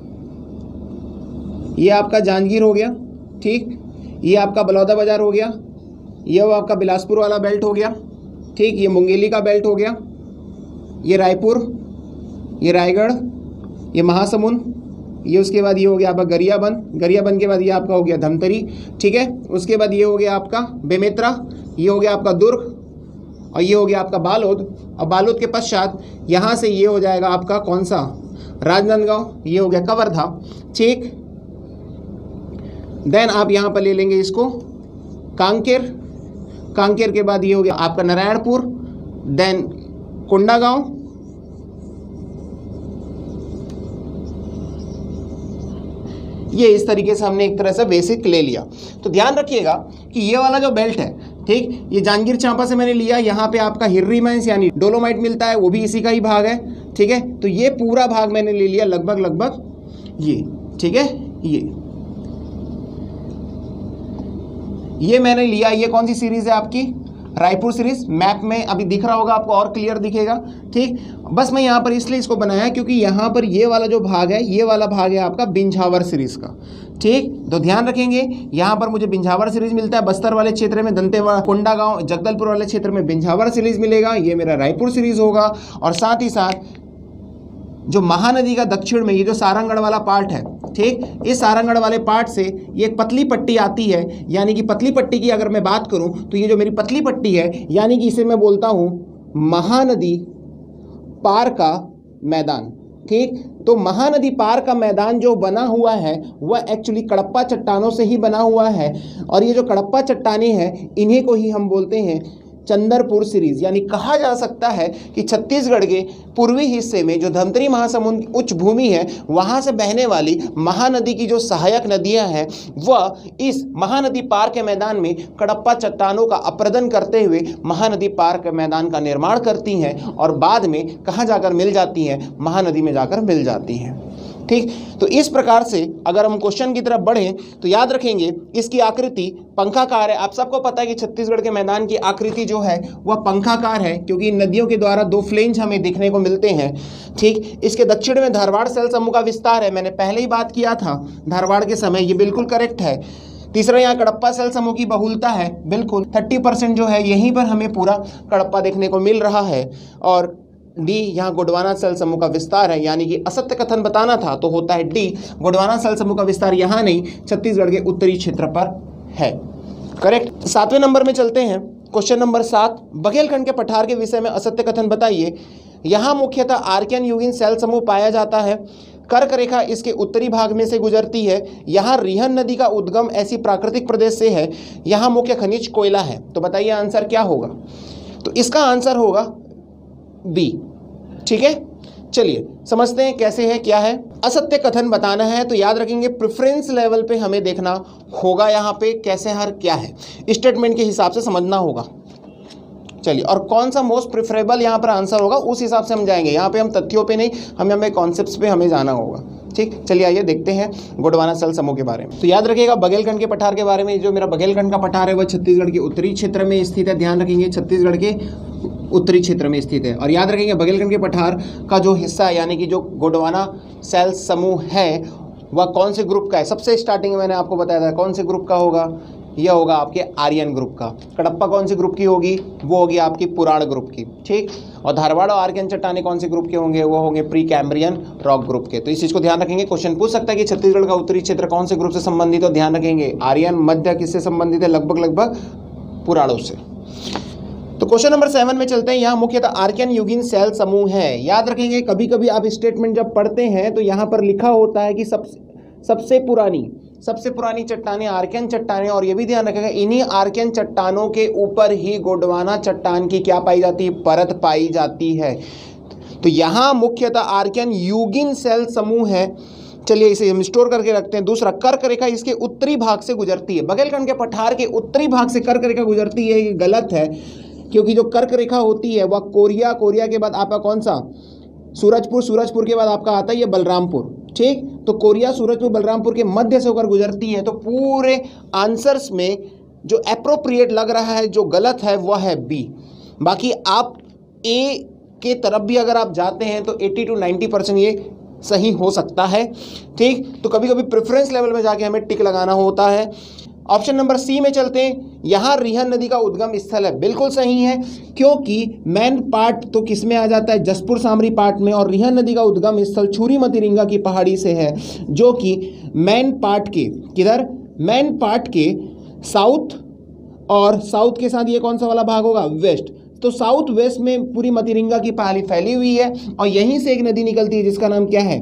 ये आपका जांजगीर हो गया। ठीक, ये आपका बलौदा बाजार हो गया, ये वो आपका बिलासपुर वाला बेल्ट हो गया। ठीक, ये मुंगेली का बेल्ट हो गया, ये रायपुर, ये रायगढ़, ये महासमुंद, ये उसके बाद ये हो गया आपका गरियाबंद। गरियाबंद के बाद ये आपका हो गया धमतरी। ठीक है, उसके बाद ये हो गया आपका बेमेतरा, ये हो गया आपका दुर्ग, और ये हो गया आपका बालोद। और बालोद के पश्चात यहाँ से ये हो जाएगा आपका कौन सा? राजनांदगांव, ये हो गया कवर्धा। ठीक, देन आप यहाँ पर ले लेंगे इसको कांकेर। कांकेर के बाद ये हो गया आपका नारायणपुर, देन कोंडागांव, ये इस तरीके से हमने एक तरह से बेसिक ले लिया। तो ध्यान रखिएगा कि ये वाला जो बेल्ट है, ठीक, ये जांजगीर चांपा से मैंने लिया, यहाँ पे आपका हिर्री माइंस यानी डोलोमाइट मिलता है, वो भी इसी का ही भाग है। ठीक है, तो ये पूरा भाग मैंने ले लिया लगभग ये। ठीक है, ये मैंने लिया। ये कौन सी सीरीज है आपकी? रायपुर सीरीज। मैप में अभी दिख रहा होगा आपको, और क्लियर दिखेगा। ठीक, बस मैं यहाँ पर इसलिए इसको बनाया क्योंकि यहाँ पर ये वाला जो भाग है, ये वाला भाग है आपका बिंझावर सीरीज का। ठीक, तो ध्यान रखेंगे यहाँ पर मुझे बिंझावर सीरीज मिलता है। बस्तर वाले क्षेत्र में दंतेवाड़ा, कोंडागांव, जगदलपुर वाले क्षेत्र में बिंझावर सीरीज मिलेगा, ये मेरा रायपुर सीरीज होगा। और साथ ही साथ जो महानदी का दक्षिण में ये जो सारंगढ़ वाला पार्ट है, ठीक, इस सारंगढ़ वाले पार्ट से ये एक पतली पट्टी आती है, यानी कि पतली पट्टी की अगर मैं बात करूं तो ये जो मेरी पतली पट्टी है, यानी कि इसे मैं बोलता हूं महानदी पार का मैदान। ठीक, तो महानदी पार का मैदान जो बना हुआ है वह एक्चुअली कडप्पा चट्टानों से ही बना हुआ है। और ये जो कडप्पा चट्टानें हैं इन्हीं को ही हम बोलते हैं चंद्रपुर सीरीज। यानी कहा जा सकता है कि छत्तीसगढ़ के पूर्वी हिस्से में जो धमतरी महासमुंद उच्च भूमि है, वहां से बहने वाली महानदी की जो सहायक नदियां हैं वह इस महानदी पार के मैदान में कडप्पा चट्टानों का अप्रदन करते हुए महानदी पार के मैदान का निर्माण करती हैं और बाद में कहाँ जाकर मिल जाती हैं? महानदी में जाकर मिल जाती हैं। ठीक, तो इस प्रकार से अगर हम क्वेश्चन की तरफ बढ़ें तो याद रखेंगे इसकी आकृति पंखाकार है। आप सबको पता है कि छत्तीसगढ़ के मैदान की आकृति जो है वह पंखाकार है, क्योंकि नदियों के द्वारा 2 फ्लेंज हमें दिखने को मिलते हैं। ठीक, इसके दक्षिण में धारवाड़ सेल समूह का विस्तार है, मैंने पहले ही बात किया था धारवाड़ के समय, ये बिल्कुल करेक्ट है। तीसरा यहाँ कडप्पा सेल समूह की बहुलता है, बिल्कुल 30% जो है यहीं पर हमें पूरा कडप्पा देखने को मिल रहा है। और डी यहाँ गोंडवाना सेल समूह का विस्तार है, यानी कि असत्य कथन बताना था तो होता है डी, गोंडवाना सेल समूह का विस्तार यहाँ नहीं छत्तीसगढ़ के उत्तरी क्षेत्र पर है। करेक्ट। 7वें नंबर में चलते हैं। क्वेश्चन नंबर 7, बघेलखंड के पठार के विषय में असत्य कथन बताइए। यहाँ मुख्यतः आर्कियन युगीन सेल समूह पाया जाता है। कर्क रेखा इसके उत्तरी भाग में से गुजरती है। यहाँ रिहन नदी का उद्गम ऐसी प्राकृतिक प्रदेश से है। यहाँ मुख्य खनिज कोयला है। तो बताइए आंसर क्या होगा? तो इसका आंसर होगा बी। ठीक है, चलिए समझते हैं कैसे है, क्या है। असत्य कथन बताना है तो याद रखेंगे प्रेफरेंस लेवल पे हमें देखना होगा, यहाँ पे कैसे हर क्या है स्टेटमेंट के हिसाब से समझना होगा। चलिए, और कौन सा मोस्ट प्रेफरेबल यहाँ पर आंसर होगा उस हिसाब से हम जाएंगे। यहाँ पे हम तथ्यों पे नहीं, हमें कॉन्सेप्ट्स पे हमें जाना होगा। ठीक, चलिए आइए देखते हैं गोंडवाना सेल समूह के बारे में। तो याद रखिएगा बघेलखंड के पठार के बारे में। जो मेरा बघेलखंड का पठार है वह छत्तीसगढ़ के उत्तरी क्षेत्र में स्थित है। ध्यान रखेंगे छत्तीसगढ़ के उत्तरी क्षेत्र में स्थित है। और याद रखेंगे बघेलखंड के पठार का जो हिस्सा है यानी कि जो गोंडवाना सेल समूह है वह कौन से ग्रुप का है। सबसे स्टार्टिंग में मैंने आपको बताया था कौन से ग्रुप का होगा, यह होगा आपके आर्यन ग्रुप का। कडप्पा कौन सी ग्रुप की होगी, वो होगी आपकी पुराण ग्रुप की। ठीक, और धारवाड़ और आर्यन चट्टाने कौन से ग्रुप के होंगे, वो होंगे प्री कैम्ब्रियन रॉक ग्रुप के। तो इस चीज को ध्यान रखेंगे। क्वेश्चन पूछ सकता है कि छत्तीसगढ़ का उत्तरी क्षेत्र कौन से ग्रुप से संबंधित, तो ध्यान रखेंगे आर्यन। मध्य किससे संबंधित है, लगभग पुराणों से। तो क्वेश्चन नंबर 7 में चलते हैं। यहाँ मुख्यतः आर्कियन युगीन सेल समूह है। याद रखेंगे कभी कभी आप स्टेटमेंट जब पढ़ते हैं तो यहाँ पर लिखा होता है कि सबसे पुरानी चट्टानें आर्कियन चट्टानें, और ये भी ध्यान रखेगा इन्हीं आर्कियन चट्टानों के ऊपर ही गोंडवाना चट्टान की क्या पाई जाती है, परत पाई जाती है। तो यहाँ मुख्यतः आर्कियन युगीन सेल समूह है। चलिए इसे हम स्टोर करके रखते हैं। दूसरा, कर्क रेखा इसके उत्तरी भाग से गुजरती है। बघेलखंड के पठार के उत्तरी भाग से कर्क रेखा गुजरती है, ये गलत है क्योंकि जो कर्क रेखा होती है वह कोरिया के बाद आपका कौन सा, सूरजपुर के बाद आपका आता है ये बलरामपुर। ठीक, तो कोरिया, सूरजपुर, बलरामपुर के मध्य से होकर गुजरती है। तो पूरे आंसर्स में जो एप्रोप्रिएट लग रहा है, जो गलत है वह है बी। बाकी आप ए के तरफ भी अगर आप जाते हैं तो 80 to 90% ये सही हो सकता है। ठीक, तो कभी कभी प्रेफरेंस लेवल में जाके हमें टिक लगाना होता है। ऑप्शन नंबर सी में चलते हैं। यहाँ रिहन नदी का उद्गम स्थल है, बिल्कुल सही है क्योंकि मेन पार्ट तो किस में आ जाता है, जसपुर सामरी पार्ट में, और रिहन नदी का उद्गम स्थल छुरी मतिरिंगा की पहाड़ी से है जो कि मेन पार्ट के किधर, मेन पार्ट के साउथ, और साउथ के साथ ये कौन सा वाला भाग होगा, वेस्ट। तो साउथ वेस्ट में पूरी मतिरिंगा की पहाड़ी फैली हुई है और यहीं से एक नदी निकलती है जिसका नाम क्या है,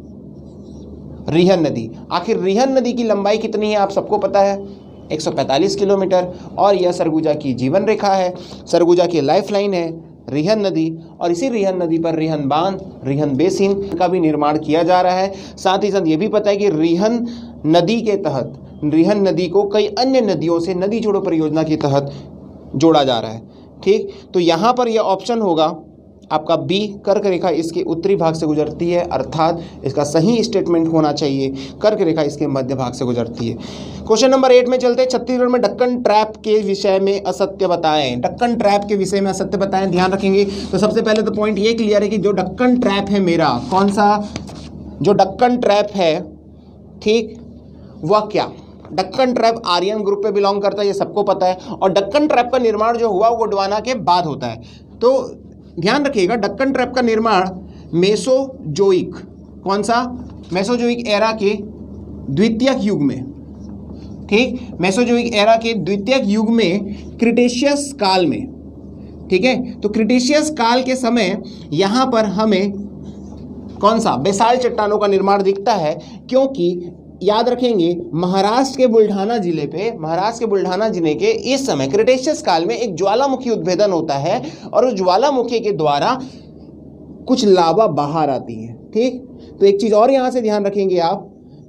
रिहन नदी। आखिर रिहन नदी की लंबाई कितनी है आप सबको पता है, 145 किलोमीटर, और यह सरगुजा की जीवन रेखा है, सरगुजा की लाइफलाइन है रिहन नदी। और इसी रिहन नदी पर रिहन बांध, रिहन बेसिन का भी निर्माण किया जा रहा है। साथ ही साथ ये भी पता है कि रिहन नदी के तहत, रिहन नदी को कई अन्य नदियों से नदी जोड़ो परियोजना के तहत जोड़ा जा रहा है। ठीक, तो यहाँ पर यह ऑप्शन होगा आपका बी, कर्क रेखा इसके उत्तरी भाग से गुजरती है, अर्थात इसका सही स्टेटमेंट होना चाहिए कर्क रेखा इसके मध्य भाग से गुजरती है। क्वेश्चन नंबर 8 में चलते हैं। छत्तीसगढ़ में डक्कन ट्रैप के विषय में असत्य बताएं। डक्कन ट्रैप के विषय में असत्य बताएं, ध्यान रखेंगे। तो सबसे पहले तो पॉइंट ये क्लियर है कि जो डक्कन ट्रैप है मेरा, कौन सा, जो डक्कन ट्रैप है, ठीक, वह क्या, डक्कन ट्रैप आर्यन ग्रुप पे बिलोंग करता है, ये सबको पता है। और डक्कन ट्रैप का निर्माण जो हुआ वो गोंडवाना के बाद होता है। तो ध्यान रखिएगा डक्कन ट्रैप का निर्माण मेसोजोइक, कौन सा, मेसोजोइक एरा के द्वितीयक युग में, ठीक, मेसोजोइक एरा के द्वितीयक युग में, क्रिटेशियस काल में। ठीक है, तो क्रिटेशियस काल के समय यहाँ पर हमें कौन सा, बेसाल्ट चट्टानों का निर्माण दिखता है, क्योंकि याद रखेंगे महाराष्ट्र के बुल्ढाना जिले के इस समय क्रिटेशियस काल में एक ज्वालामुखी उद्भेदन होता है और उस ज्वालामुखी के द्वारा कुछ लावा बाहर आती है। ठीक, तो एक चीज और यहां से ध्यान रखेंगे आप,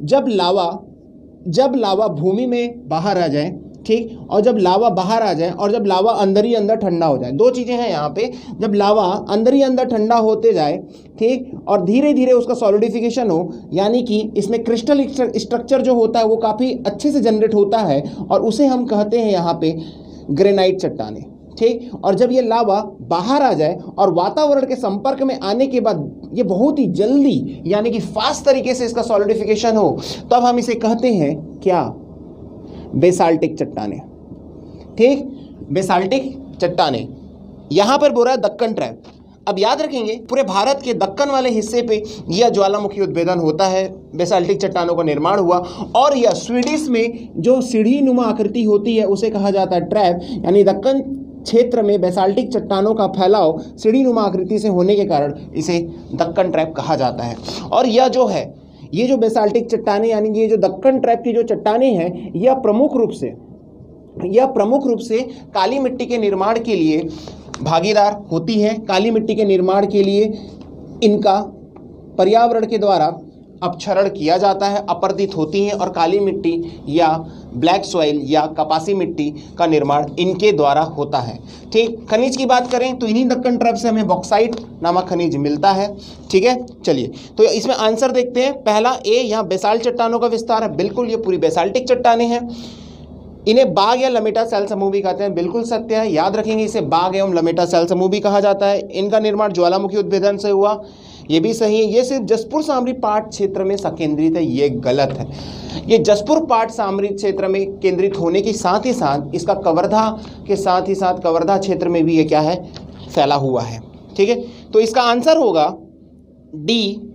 जब लावा भूमि में बाहर आ जाए, ठीक, और जब लावा बाहर आ जाए और जब लावा अंदर ही अंदर ठंडा हो जाए, दो चीजें हैं यहाँ पे। जब लावा अंदर ही अंदर ठंडा होते जाए, ठीक, और धीरे धीरे उसका सॉलिडिफिकेशन हो, यानी कि इसमें क्रिस्टल स्ट्रक्चर जो होता है वो काफी अच्छे से जनरेट होता है और उसे हम कहते हैं यहाँ पे ग्रेनाइट चट्टाने। ठीक, और जब ये लावा बाहर आ जाए और वातावरण के संपर्क में आने के बाद ये बहुत ही जल्दी यानी कि फास्ट तरीके से इसका सॉलिडिफिकेशन हो, तब हम इसे कहते हैं क्या, बेसाल्टिक चट्टाने। ठीक, बेसाल्टिक चट्टाने। यहां पर बोल रहा है दक्कन ट्रैप। अब याद रखेंगे पूरे भारत के दक्कन वाले हिस्से पे यह ज्वालामुखी उद्भेदन होता है, बेसाल्टिक चट्टानों का निर्माण हुआ, और यह स्वीडिश में जो सीढ़ी नुमा आकृति होती है उसे कहा जाता है ट्रैप, यानी दक्कन क्षेत्र में बेसाल्टिक चट्टानों का फैलाव सीढ़ी नुमा आकृति से होने के कारण इसे दक्कन ट्रैप कहा जाता है। और यह जो है, ये जो बेसाल्टिक चट्टाने यानी कि ये जो दक्कन ट्रैप की जो चट्टाने हैं, यह प्रमुख रूप से काली मिट्टी के निर्माण के लिए भागीदार होती है। काली मिट्टी के निर्माण के लिए इनका पर्यावरण के द्वारा अपक्षरण किया जाता है, अपरदित होती हैं और काली मिट्टी या ब्लैक सॉइल या कपासी मिट्टी का निर्माण इनके द्वारा होता है। ठीक, खनिज की बात करें तो इन्हीं दक्कन ट्रैप से हमें बॉक्साइट नामक खनिज मिलता है। ठीक है, चलिए तो इसमें आंसर देखते हैं। पहला ए, यहाँ बेसाल्ट चट्टानों का विस्तार है, बिल्कुल ये पूरी बेसाल्टिक चट्टानें हैं। इन्हें बाग या लमेटा सेल समूह भी कहते हैं, बिल्कुल सत्य है, याद रखेंगे, इसे बाग एवं लमेटा सेल समूह भी कहा जाता है। इनका निर्माण ज्वालामुखी उद्भेदन से हुआ, ये भी सही है। ये सिर्फ जसपुर सामरी पाट क्षेत्र में संकेंद्रित है, ये गलत है। ये जसपुर पाट सामरी क्षेत्र में केंद्रित होने के साथ ही साथ इसका कवर्धा के साथ ही साथ कवर्धा क्षेत्र में भी ये क्या है, फैला हुआ है। ठीक है, तो इसका आंसर होगा डी,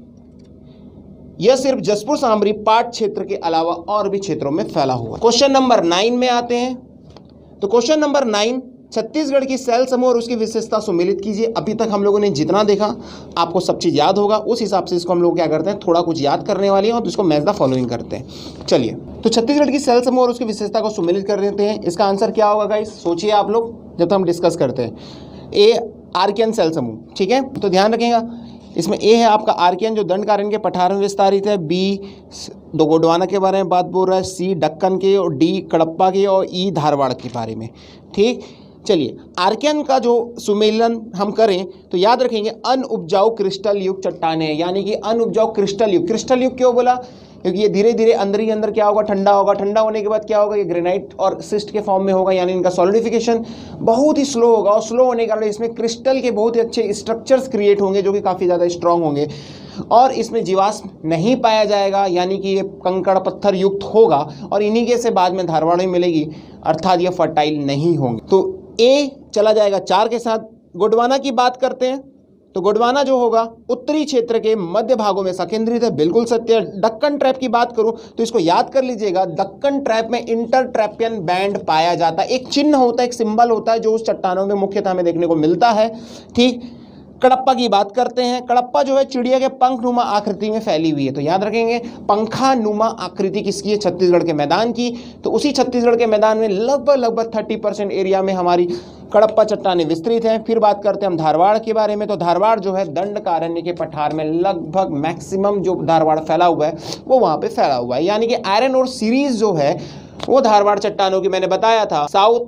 यह सिर्फ जसपुर सामरी पाट क्षेत्र के अलावा और भी क्षेत्रों में फैला हुआ। क्वेश्चन नंबर 9 में आते हैं। तो क्वेश्चन नंबर 9, छत्तीसगढ़ की सेल समूह और उसकी विशेषता सुमेलित कीजिए। अभी तक हम लोगों ने जितना देखा आपको सब चीज़ याद होगा, उस हिसाब से इसको हम लोग क्या करते हैं, थोड़ा कुछ याद करने वाली है और इसको मैच द फॉलोइंग करते हैं। चलिए, तो छत्तीसगढ़ की सेल समूह और उसकी विशेषता को सुमेलित कर देते हैं। इसका आंसर क्या होगा गाइस, सोचिए आप लोग जब हम डिस्कस करते हैं। ए, आर्कियन सेल समूह। ठीक है, तो ध्यान रखिएगा, इसमें ए है आपका आर्कियन जो दंडकारण्य के पठार में विस्तारित है, बी दो गोंडवाना के बारे में बात बोल रहा है, सी दक्कन के, और डी कडप्पा के, और ई धारवाड़ के बारे में। ठीक, चलिए आर्कियन का जो सुमेलन हम करें तो याद रखेंगे अनउपजाऊ क्रिस्टल युक्त चट्टानें, यानी कि अनउपजाऊ क्रिस्टल युग। क्रिस्टल युग क्यों बोला, क्योंकि ये धीरे धीरे अंदर ही अंदर क्या होगा, ठंडा होगा। ठंडा होने के बाद क्या होगा, ये ग्रेनाइट और सिस्ट के फॉर्म में होगा, यानी इनका सॉलिडिफिकेशन बहुत ही स्लो होगा, और स्लो होने के कारण इसमें क्रिस्टल के बहुत ही अच्छे स्ट्रक्चर्स क्रिएट होंगे जो कि काफ़ी ज़्यादा स्ट्रांग होंगे, और इसमें जीवाश्म नहीं पाया जाएगा, यानी कि ये कंकड़ पत्थर युक्त होगा, और इन्हीं के से बाद में धारवाड़ में मिलेगी, अर्थात ये फर्टाइल नहीं होंगे। तो ए चला जाएगा 4 के साथ। गोंडवाना की बात करते हैं तो गोंडवाना जो होगा उत्तरी क्षेत्र के मध्य भागों में संकेंद्रित है, बिल्कुल सत्य। दक्कन ट्रैप की बात करूं तो इसको याद कर लीजिएगा, दक्कन ट्रैप में इंटरट्रैपियन बैंड पाया जाता है, एक चिन्ह होता है, एक सिंबल होता है जो उस चट्टानों में मुख्यतः हमें देखने को मिलता है। ठीक, कडप्पा की बात करते हैं। कडप्पा जो है चिड़िया के पंख नुमा आकृति में फैली हुई है, तो याद रखेंगे पंखा नुमा आकृति किसकी है, छत्तीसगढ़ के मैदान की। तो उसी छत्तीसगढ़ के मैदान में लगभग 30% एरिया में हमारी कडप्पा चट्टानें विस्तृत हैं। फिर बात करते हैं हम धारवाड़ के बारे में, तो धारवाड़ जो है दंडकारण्य के पठार में लगभग मैक्सिमम जो धारवाड़ फैला हुआ है वो वहाँ पे फैला हुआ है, यानी कि आयरन और सीरीज जो है वो धारवाड़ चट्टानों की मैंने बताया था साउथ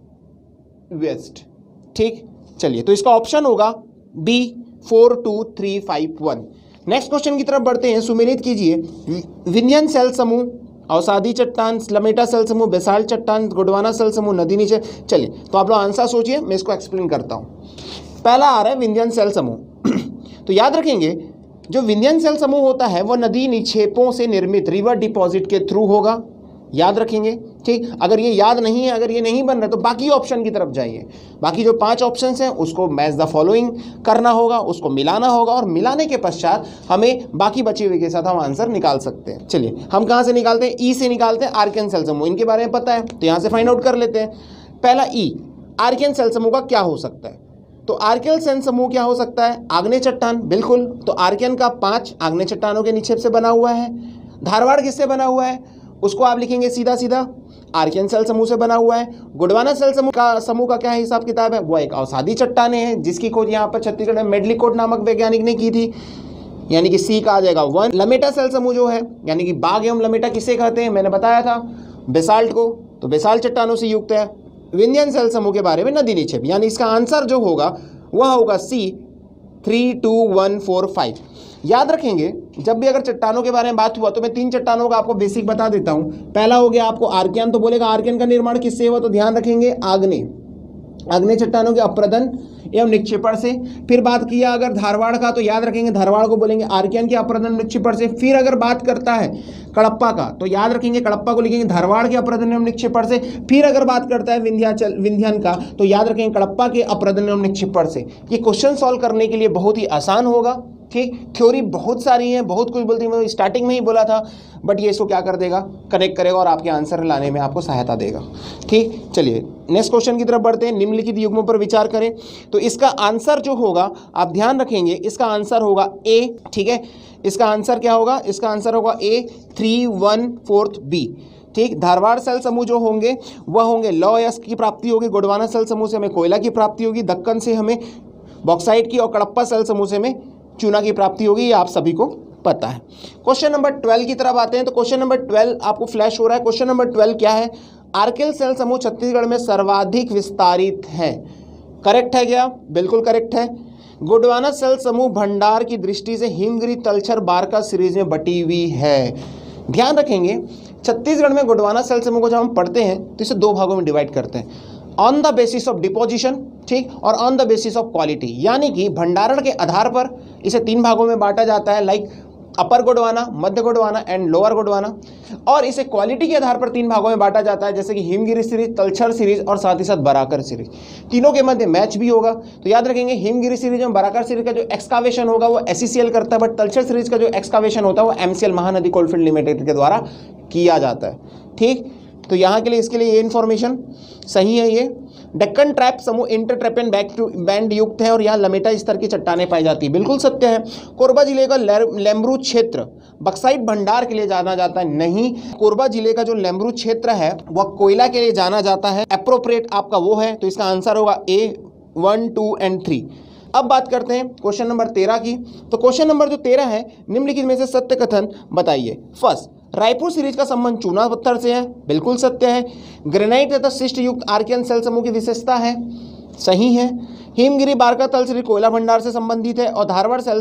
वेस्ट। ठीक, चलिए तो इसका ऑप्शन होगा बी 42351। नेक्स्ट क्वेश्चन की तरफ बढ़ते हैं, सुमेलित कीजिए। विंध्यन सेल समूह, अवसादी चट्टान, लमेटा सेल समूह, बेसाल्ट चट्टान, गोंडवाना सेल समूह, नदी नीचे। चलिए तो आप लोग आंसर सोचिए, मैं इसको एक्सप्लेन करता हूँ। पहला आ रहा है विंध्यन सेल समूह। तो याद रखेंगे जो विंध्यन सेल समूह होता है वह नदी निक्षेपों से निर्मित रिवर डिपॉजिट के थ्रू होगा, याद रखेंगे। ठीक, अगर ये याद नहीं है, अगर ये नहीं बन रहा तो बाकी ऑप्शन की तरफ जाइए। बाकी जो 5 ऑप्शंस हैं उसको मैच द फॉलोइंग करना होगा, उसको मिलाना होगा, और मिलाने के पश्चात हमें बाकी बचे हुए के साथ हम आंसर निकाल सकते हैं। चलिए हम कहाँ से निकालते हैं, ई से निकालते हैं। आर्कियन सेल समूह इनके बारे में पता है तो यहाँ से फाइंड आउट कर लेते हैं। पहला ई, आर्कियन सेल समूह का क्या हो सकता है, तो आर्कियन सेल समूह क्या हो सकता है, आग्नेय चट्टान, बिल्कुल। तो आर्कियन का 5 आग्नेय चट्टानों के निक्षेप से बना हुआ है। धारवाड़ किससे बना हुआ है, उसको आप लिखेंगे सीधा सीधा आर्कियन सेल समूह से बना हुआ है। गोंडवाना सेल समूह का क्या है हिसाब किताब है, वो एक अवसादी चट्टानें हैं जिसकी खोज यहाँ पर छत्तीसगढ़ में मेडलीकोट नामक वैज्ञानिक ने की थी, यानी कि सी का आ जाएगा 1। लमेटा सेल समूह जो है, यानी कि बाग एवं लमेटा किसे कहते हैं, मैंने बताया था बेसाल्ट को, तो बेसाल्ट चट्टानों से युक्त है। विंध्यन सेल समूह के बारे में नदी निक्षेप, यानी इसका आंसर जो होगा वह होगा सी 32145। याद रखेंगे जब भी अगर चट्टानों के बारे में बात हुआ तो मैं 3 चट्टानों का आपको बेसिक बता देता हूं। पहला हो गया आपको आर्कियन, तो बोलेगा आर्कियन का निर्माण किससे हुआ, तो ध्यान रखेंगे आग्नेय चट्टानों के अपरदन एवं निक्षेपण से। फिर बात किया अगर धारवाड़ का, तो याद रखेंगे धारवाड़ को बोलेंगे आर्कियन के अपरदन निक्षेपण से। फिर अगर बात करता है कडप्पा का, तो याद रखेंगे कडप्पा को लिखेंगे धारवाड़ के अपरदन एवं निक्षेपण से। फिर अगर बात करता है विंध्यन का, तो याद रखेंगे कडप्पा के अपरदन एवं निक्षेपण से। ये क्वेश्चन सॉल्व करने के लिए बहुत ही आसान होगा। ठीक, थ्योरी बहुत सारी है, बहुत कुछ बोलती है, मैं स्टार्टिंग में ही बोला था, बट ये इसको क्या कर देगा, कनेक्ट करेगा और आपके आंसर लाने में आपको सहायता देगा। ठीक, चलिए नेक्स्ट क्वेश्चन की तरफ बढ़ते हैं। निम्नलिखित युग्मों पर विचार करें, तो इसका आंसर जो होगा आप ध्यान रखेंगे, इसका आंसर होगा ए। ठीक है, इसका आंसर क्या होगा, इसका आंसर होगा ए 314B। ठीक, धारवाड़ सेल समूह जो होंगे वह होंगे लौह की प्राप्ति होगी, गोंडवाना सेल समूह से हमें कोयला की प्राप्ति होगी, दक्कन से हमें बॉक्साइट की, और कडप्पा सेल समूह से हमें चूना की प्राप्ति होगी, ये आप सभी को पता है। क्वेश्चन नंबर 12 की तरफ आते हैं। तो क्वेश्चन नंबर 12 आपको फ्लैश हो रहा है। क्वेश्चन नंबर 12 क्या है? आर्किल सेल समूह छत्तीसगढ़ में सर्वाधिक विस्तारित है। करेक्ट है क्या? बिल्कुल करेक्ट है। गोंडवाना सेल समूह भंडार की दृष्टि से हिमगिरी, तलछर, बारका सीरीज में बटी हुई है। ध्यान रखेंगे, छत्तीसगढ़ में गोंडवाना सेल समूह को जब हम पढ़ते हैं तो इसे दो भागों में डिवाइड करते हैं, on the basis of deposition, ठीक, और on the basis of quality. यानी कि भंडारण के आधार पर इसे तीन भागों में बांटा जाता है, लाइक अपर गोंडवाना, मध्य गोंडवाना एंड लोअर गोंडवाना। और इसे क्वालिटी के आधार पर तीन भागों में बांटा जाता है, जैसे कि हिमगिरी सीरीज, तलछर सीरीज और साथ ही साथ बराकर सीरीज। तीनों के मध्य मैच भी होगा। तो याद रखेंगे, हिमगिरी सीरीज और बराकर सीरीज का जो एक्सकावेशन होगा वो SCCL करता है, बट तलछर सीरीज का जो एक्सकावेशन होता है वो MCL महानदी कोलफील्ड लिमिटेड के द्वारा किया जाता है। ठीक, तो यहाँ के लिए इसके लिए ये इन्फॉर्मेशन सही है। ये डेक्कन ट्रैप समूह इंटरट्रैपेन बैंड युक्त है और यहाँ लमेटा स्तर की चट्टानें पाई जाती है। बिल्कुल सत्य है। कोरबा जिले का लेमरू क्षेत्र बक्साइट भंडार के लिए जाना जाता है। नहीं, कोरबा जिले का जो लेमरू क्षेत्र है वह कोयला के लिए जाना जाता है। एप्रोप्रिएट आपका वो है, तो इसका आंसर होगा A 1, 2 एंड 3। अब बात करते हैं क्वेश्चन नंबर 13 की। तो क्वेश्चन नंबर जो 13 है, निम्नलिखित में से सत्य कथन बताइए। फर्स्ट, रायपुर सीरीज का संबंध चूना पत्थर से है। बिल्कुल सत्य है। ग्रेनाइट तथा शिष्ट युक्त आर्कियन सेल समूह की विशेषता है। सही है। हिमगिरी, बारका, तलछरी कोयला भंडार से संबंधित है और धारवाड़ सेल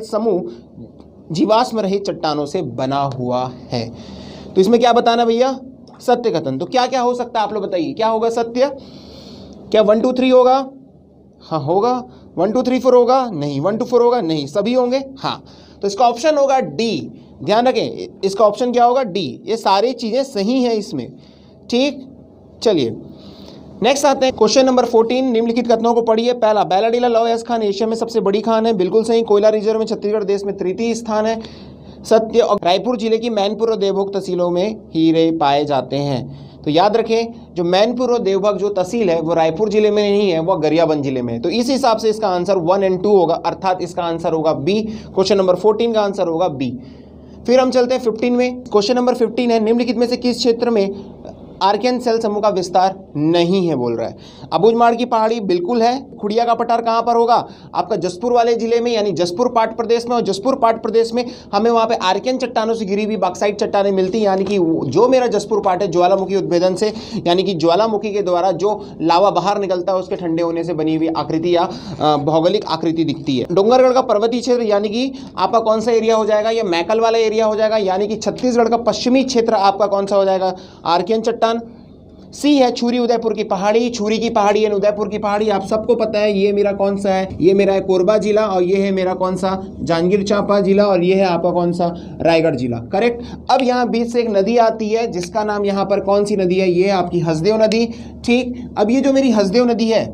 समूह जीवाश्म रहित चट्टानों से बना हुआ है। तो इसमें क्या बताना भैया? सत्य कथन। तो क्या क्या हो सकता है आप लोग बताइए, क्या होगा सत्य? क्या 1, 2, 3 होगा? हाँ होगा। 1, 2, 3, 4 होगा? नहीं। 1, 2, 4 होगा? नहीं। सभी होंगे? हाँ। तो इसका ऑप्शन होगा D। ध्यान रखें, इसका ऑप्शन क्या होगा? D। ये सारी चीजें सही हैं इसमें। ठीक, चलिए नेक्स्ट आते हैं क्वेश्चन नंबर 14। निम्नलिखित कथनों को पढ़िए। पहला, बैलाडीला लौह खान एशिया में सबसे बड़ी खान है। बिल्कुल सही। कोयला रिजर्व में छत्तीसगढ़ देश में तृतीय स्थान है। सत्य। और रायपुर जिले की मैनपुर और देवभोग तहसीलों में हीरे पाए जाते हैं। तो याद रखें, जो मैनपुर और देवभोग जो तहसील है वो रायपुर जिले में नहीं है, वो गरियाबंद जिले में है। तो इस हिसाब से इसका आंसर 1 एंड 2 होगा, अर्थात इसका आंसर होगा B। क्वेश्चन नंबर 14 का आंसर होगा B। फिर हम चलते हैं 15 में। क्वेश्चन नंबर 15 है, निम्नलिखित में से किस क्षेत्र में आर्कियन सेल समूह का विस्तार नहीं है बोल रहा है। अबूझमाड़ की पहाड़ी बिल्कुल है। खुड़िया का पठार कहाँ पर होगा? आपका जसपुर वाले जिले में, यानी जसपुर पाट प्रदेश में। और जसपुर पाट प्रदेश में हमें वहाँ पे आर्कियन चट्टानों से घिरी हुई बॉक्साइट चट्टानें मिलती हैं। यानी कि जो मेरा जसपुर पाट है, ज्वालामुखी उद्भेदन से, यानी कि ज्वालामुखी के द्वारा जो लावा बाहर निकलता है उसके ठंडे होने से बनी हुई आकृति या भौगोलिक आकृति दिखती है। डोंगरगढ़ का पर्वतीय क्षेत्र, यानी कि आपका कौन सा एरिया हो जाएगा? ये मैकल वाला एरिया हो जाएगा। यानी कि छत्तीसगढ़ का पश्चिमी क्षेत्र आपका कौन सा हो जाएगा? आर्कियन चट्टान। सी है छुरी उदयपुर की पहाड़ी। छुरी की पहाड़ी है, उदयपुर की पहाड़ी आप सबको पता है। ये मेरा कौन सा है? ये मेरा है कोरबा जिला, और ये है मेरा कौन सा? जांजगीर चांपा जिला, और ये है आपका कौन सा? रायगढ़ जिला। करेक्ट। अब यहाँ बीच से एक नदी आती है जिसका नाम यहाँ पर कौन सी नदी है? ये है आपकी हसदेव नदी। ठीक। अब ये जो मेरी हसदेव नदी है,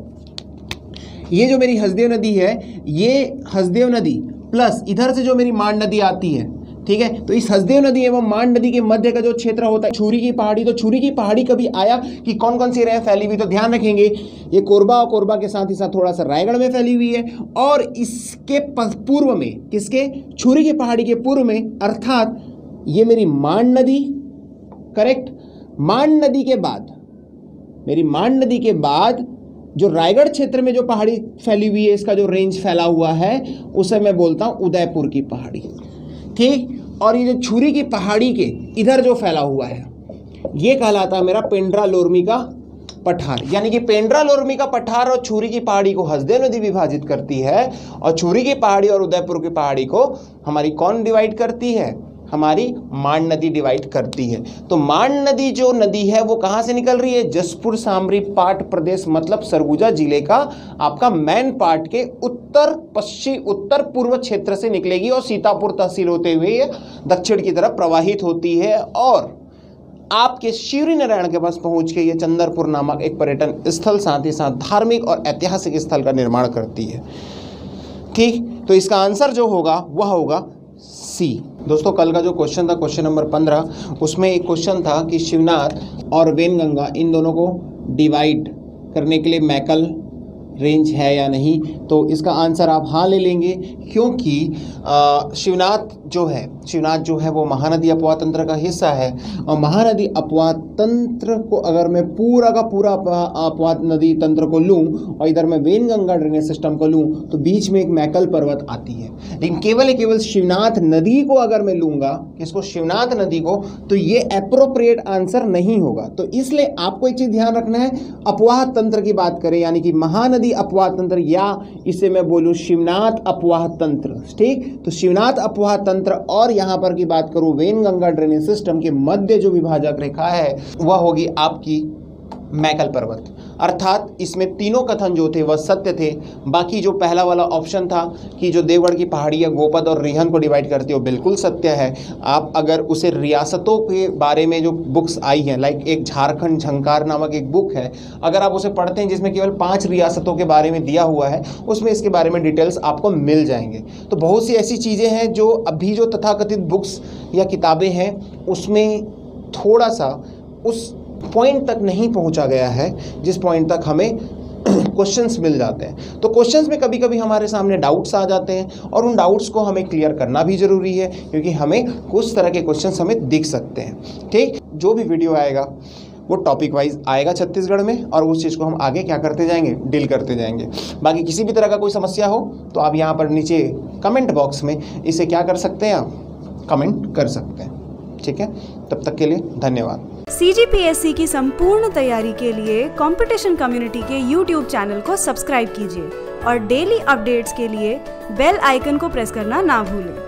ये जो मेरी हसदेव नदी है, ये हसदेव नदी प्लस इधर से जो मेरी मांड नदी आती है, ठीक है। तो इस हसदेव नदी एवं मांड नदी के मध्य का जो क्षेत्र होता है छुरी की पहाड़ी, तो छुरी की पहाड़ी कभी आया कि कौन कौन सी एरिया फैली हुई? तो ध्यान रखेंगे, ये कोरबा और कोरबा के साथ ही साथ थोड़ा सा रायगढ़ में फैली हुई है। और इसके पूर्व में, किसके? छुरी की पहाड़ी के पूर्व में, अर्थात ये मेरी मांड नदी। करेक्ट। मांड नदी के बाद, मेरी मांड नदी के बाद जो रायगढ़ क्षेत्र में जो पहाड़ी फैली हुई है, इसका जो रेंज फैला हुआ है उसे मैं बोलता हूं उदयपुर की पहाड़ी। ठीक। और ये जो छुरी की पहाड़ी के इधर जो फैला हुआ है ये कहलाता है मेरा पेंड्रा लोरमी का पठार। यानी कि पेंड्रा लोरमी का पठार और छुरी की पहाड़ी को हसदेव नदी विभाजित करती है, और छुरी की पहाड़ी और उदयपुर की पहाड़ी को हमारी कौन डिवाइड करती है? हमारी मांड नदी डिवाइड करती है। तो मांड नदी जो नदी है वो कहां से निकल रही है? जसपुर सामरी पाट प्रदेश, मतलब सरगुजा जिले का आपका मैन पार्ट के उत्तर पूर्व क्षेत्र से निकलेगी और सीतापुर तहसील होते हुए दक्षिण की तरफ प्रवाहित होती है और आपके शिवरी नारायण के पास पहुंच के ये चंदरपुर नामक एक पर्यटन स्थल, साथ ही साथ धार्मिक और ऐतिहासिक स्थल का निर्माण करती है। ठीक। तो इसका आंसर जो होगा वह होगा C। दोस्तों, कल का जो क्वेश्चन था, क्वेश्चन नंबर 15, उसमें एक क्वेश्चन था कि शिवनाथ और वेनगंगा इन दोनों को डिवाइड करने के लिए मैकल रेंज है या नहीं, तो इसका आंसर आप हाँ ले लेंगे, क्योंकि शिवनाथ जो है वो महानदी अपवाह तंत्र का हिस्सा है। और महानदी अपवाह तंत्र को अगर मैं पूरा का पूरा अपवाह नदी तंत्र को लूँ और इधर मैं वेनगंगा ड्रेनेज सिस्टम को लूँ तो बीच में एक मैकल पर्वत आती है। लेकिन केवल शिवनाथ नदी को अगर मैं लूँगा, किसको, शिवनाथ नदी को, तो ये एप्रोप्रिएट आंसर नहीं होगा। तो इसलिए आपको एक चीज़ ध्यान रखना है, अपवाह तंत्र की बात करें यानी कि महानदी अपवाह तंत्र, या इसे मैं बोलूँ शिवनाथ अपवाह तंत्र, ठीक। तो शिवनाथ अपवाह तंत्र और यहाँ पर की बात करूँ वेनगंगा ड्रेनेज सिस्टम के मध्य जो विभाजक रेखा है वह होगी आपकी मैकल पर्वत। अर्थात इसमें तीनों कथन जो थे वह सत्य थे। बाकी जो पहला वाला ऑप्शन था कि जो देवगढ़ की पहाड़ियाँ गोपद और रिहन को डिवाइड करती है वो बिल्कुल सत्य है। आप अगर उसे रियासतों के बारे में जो बुक्स आई हैं, लाइक एक झारखंड झंकार नामक एक बुक है, अगर आप उसे पढ़ते हैं जिसमें केवल 5 रियासतों के बारे में दिया हुआ है, उसमें इसके बारे में डिटेल्स आपको मिल जाएंगे। तो बहुत सी ऐसी चीज़ें हैं जो अभी जो तथाकथित बुक्स या किताबें हैं उसमें थोड़ा सा उस पॉइंट तक नहीं पहुंचा गया है जिस पॉइंट तक हमें क्वेश्चंस मिल जाते हैं। तो क्वेश्चंस में कभी कभी हमारे सामने डाउट्स आ जाते हैं और उन डाउट्स को हमें क्लियर करना भी ज़रूरी है, क्योंकि हमें कुछ तरह के क्वेश्चंस हमें दिख सकते हैं, ठीक। जो भी वीडियो आएगा वो टॉपिक वाइज आएगा छत्तीसगढ़ में, और उस चीज़ को हम आगे क्या करते जाएंगे, डील करते जाएंगे। बाकी किसी भी तरह का कोई समस्या हो तो आप यहाँ पर नीचे कमेंट बॉक्स में इसे क्या कर सकते हैं, आप कमेंट कर सकते हैं, ठीक है। तब तक के लिए धन्यवाद। CGPSC की संपूर्ण तैयारी के लिए कंपटीशन कम्युनिटी के YouTube चैनल को सब्सक्राइब कीजिए और डेली अपडेट्स के लिए बेल आइकन को प्रेस करना ना भूलें।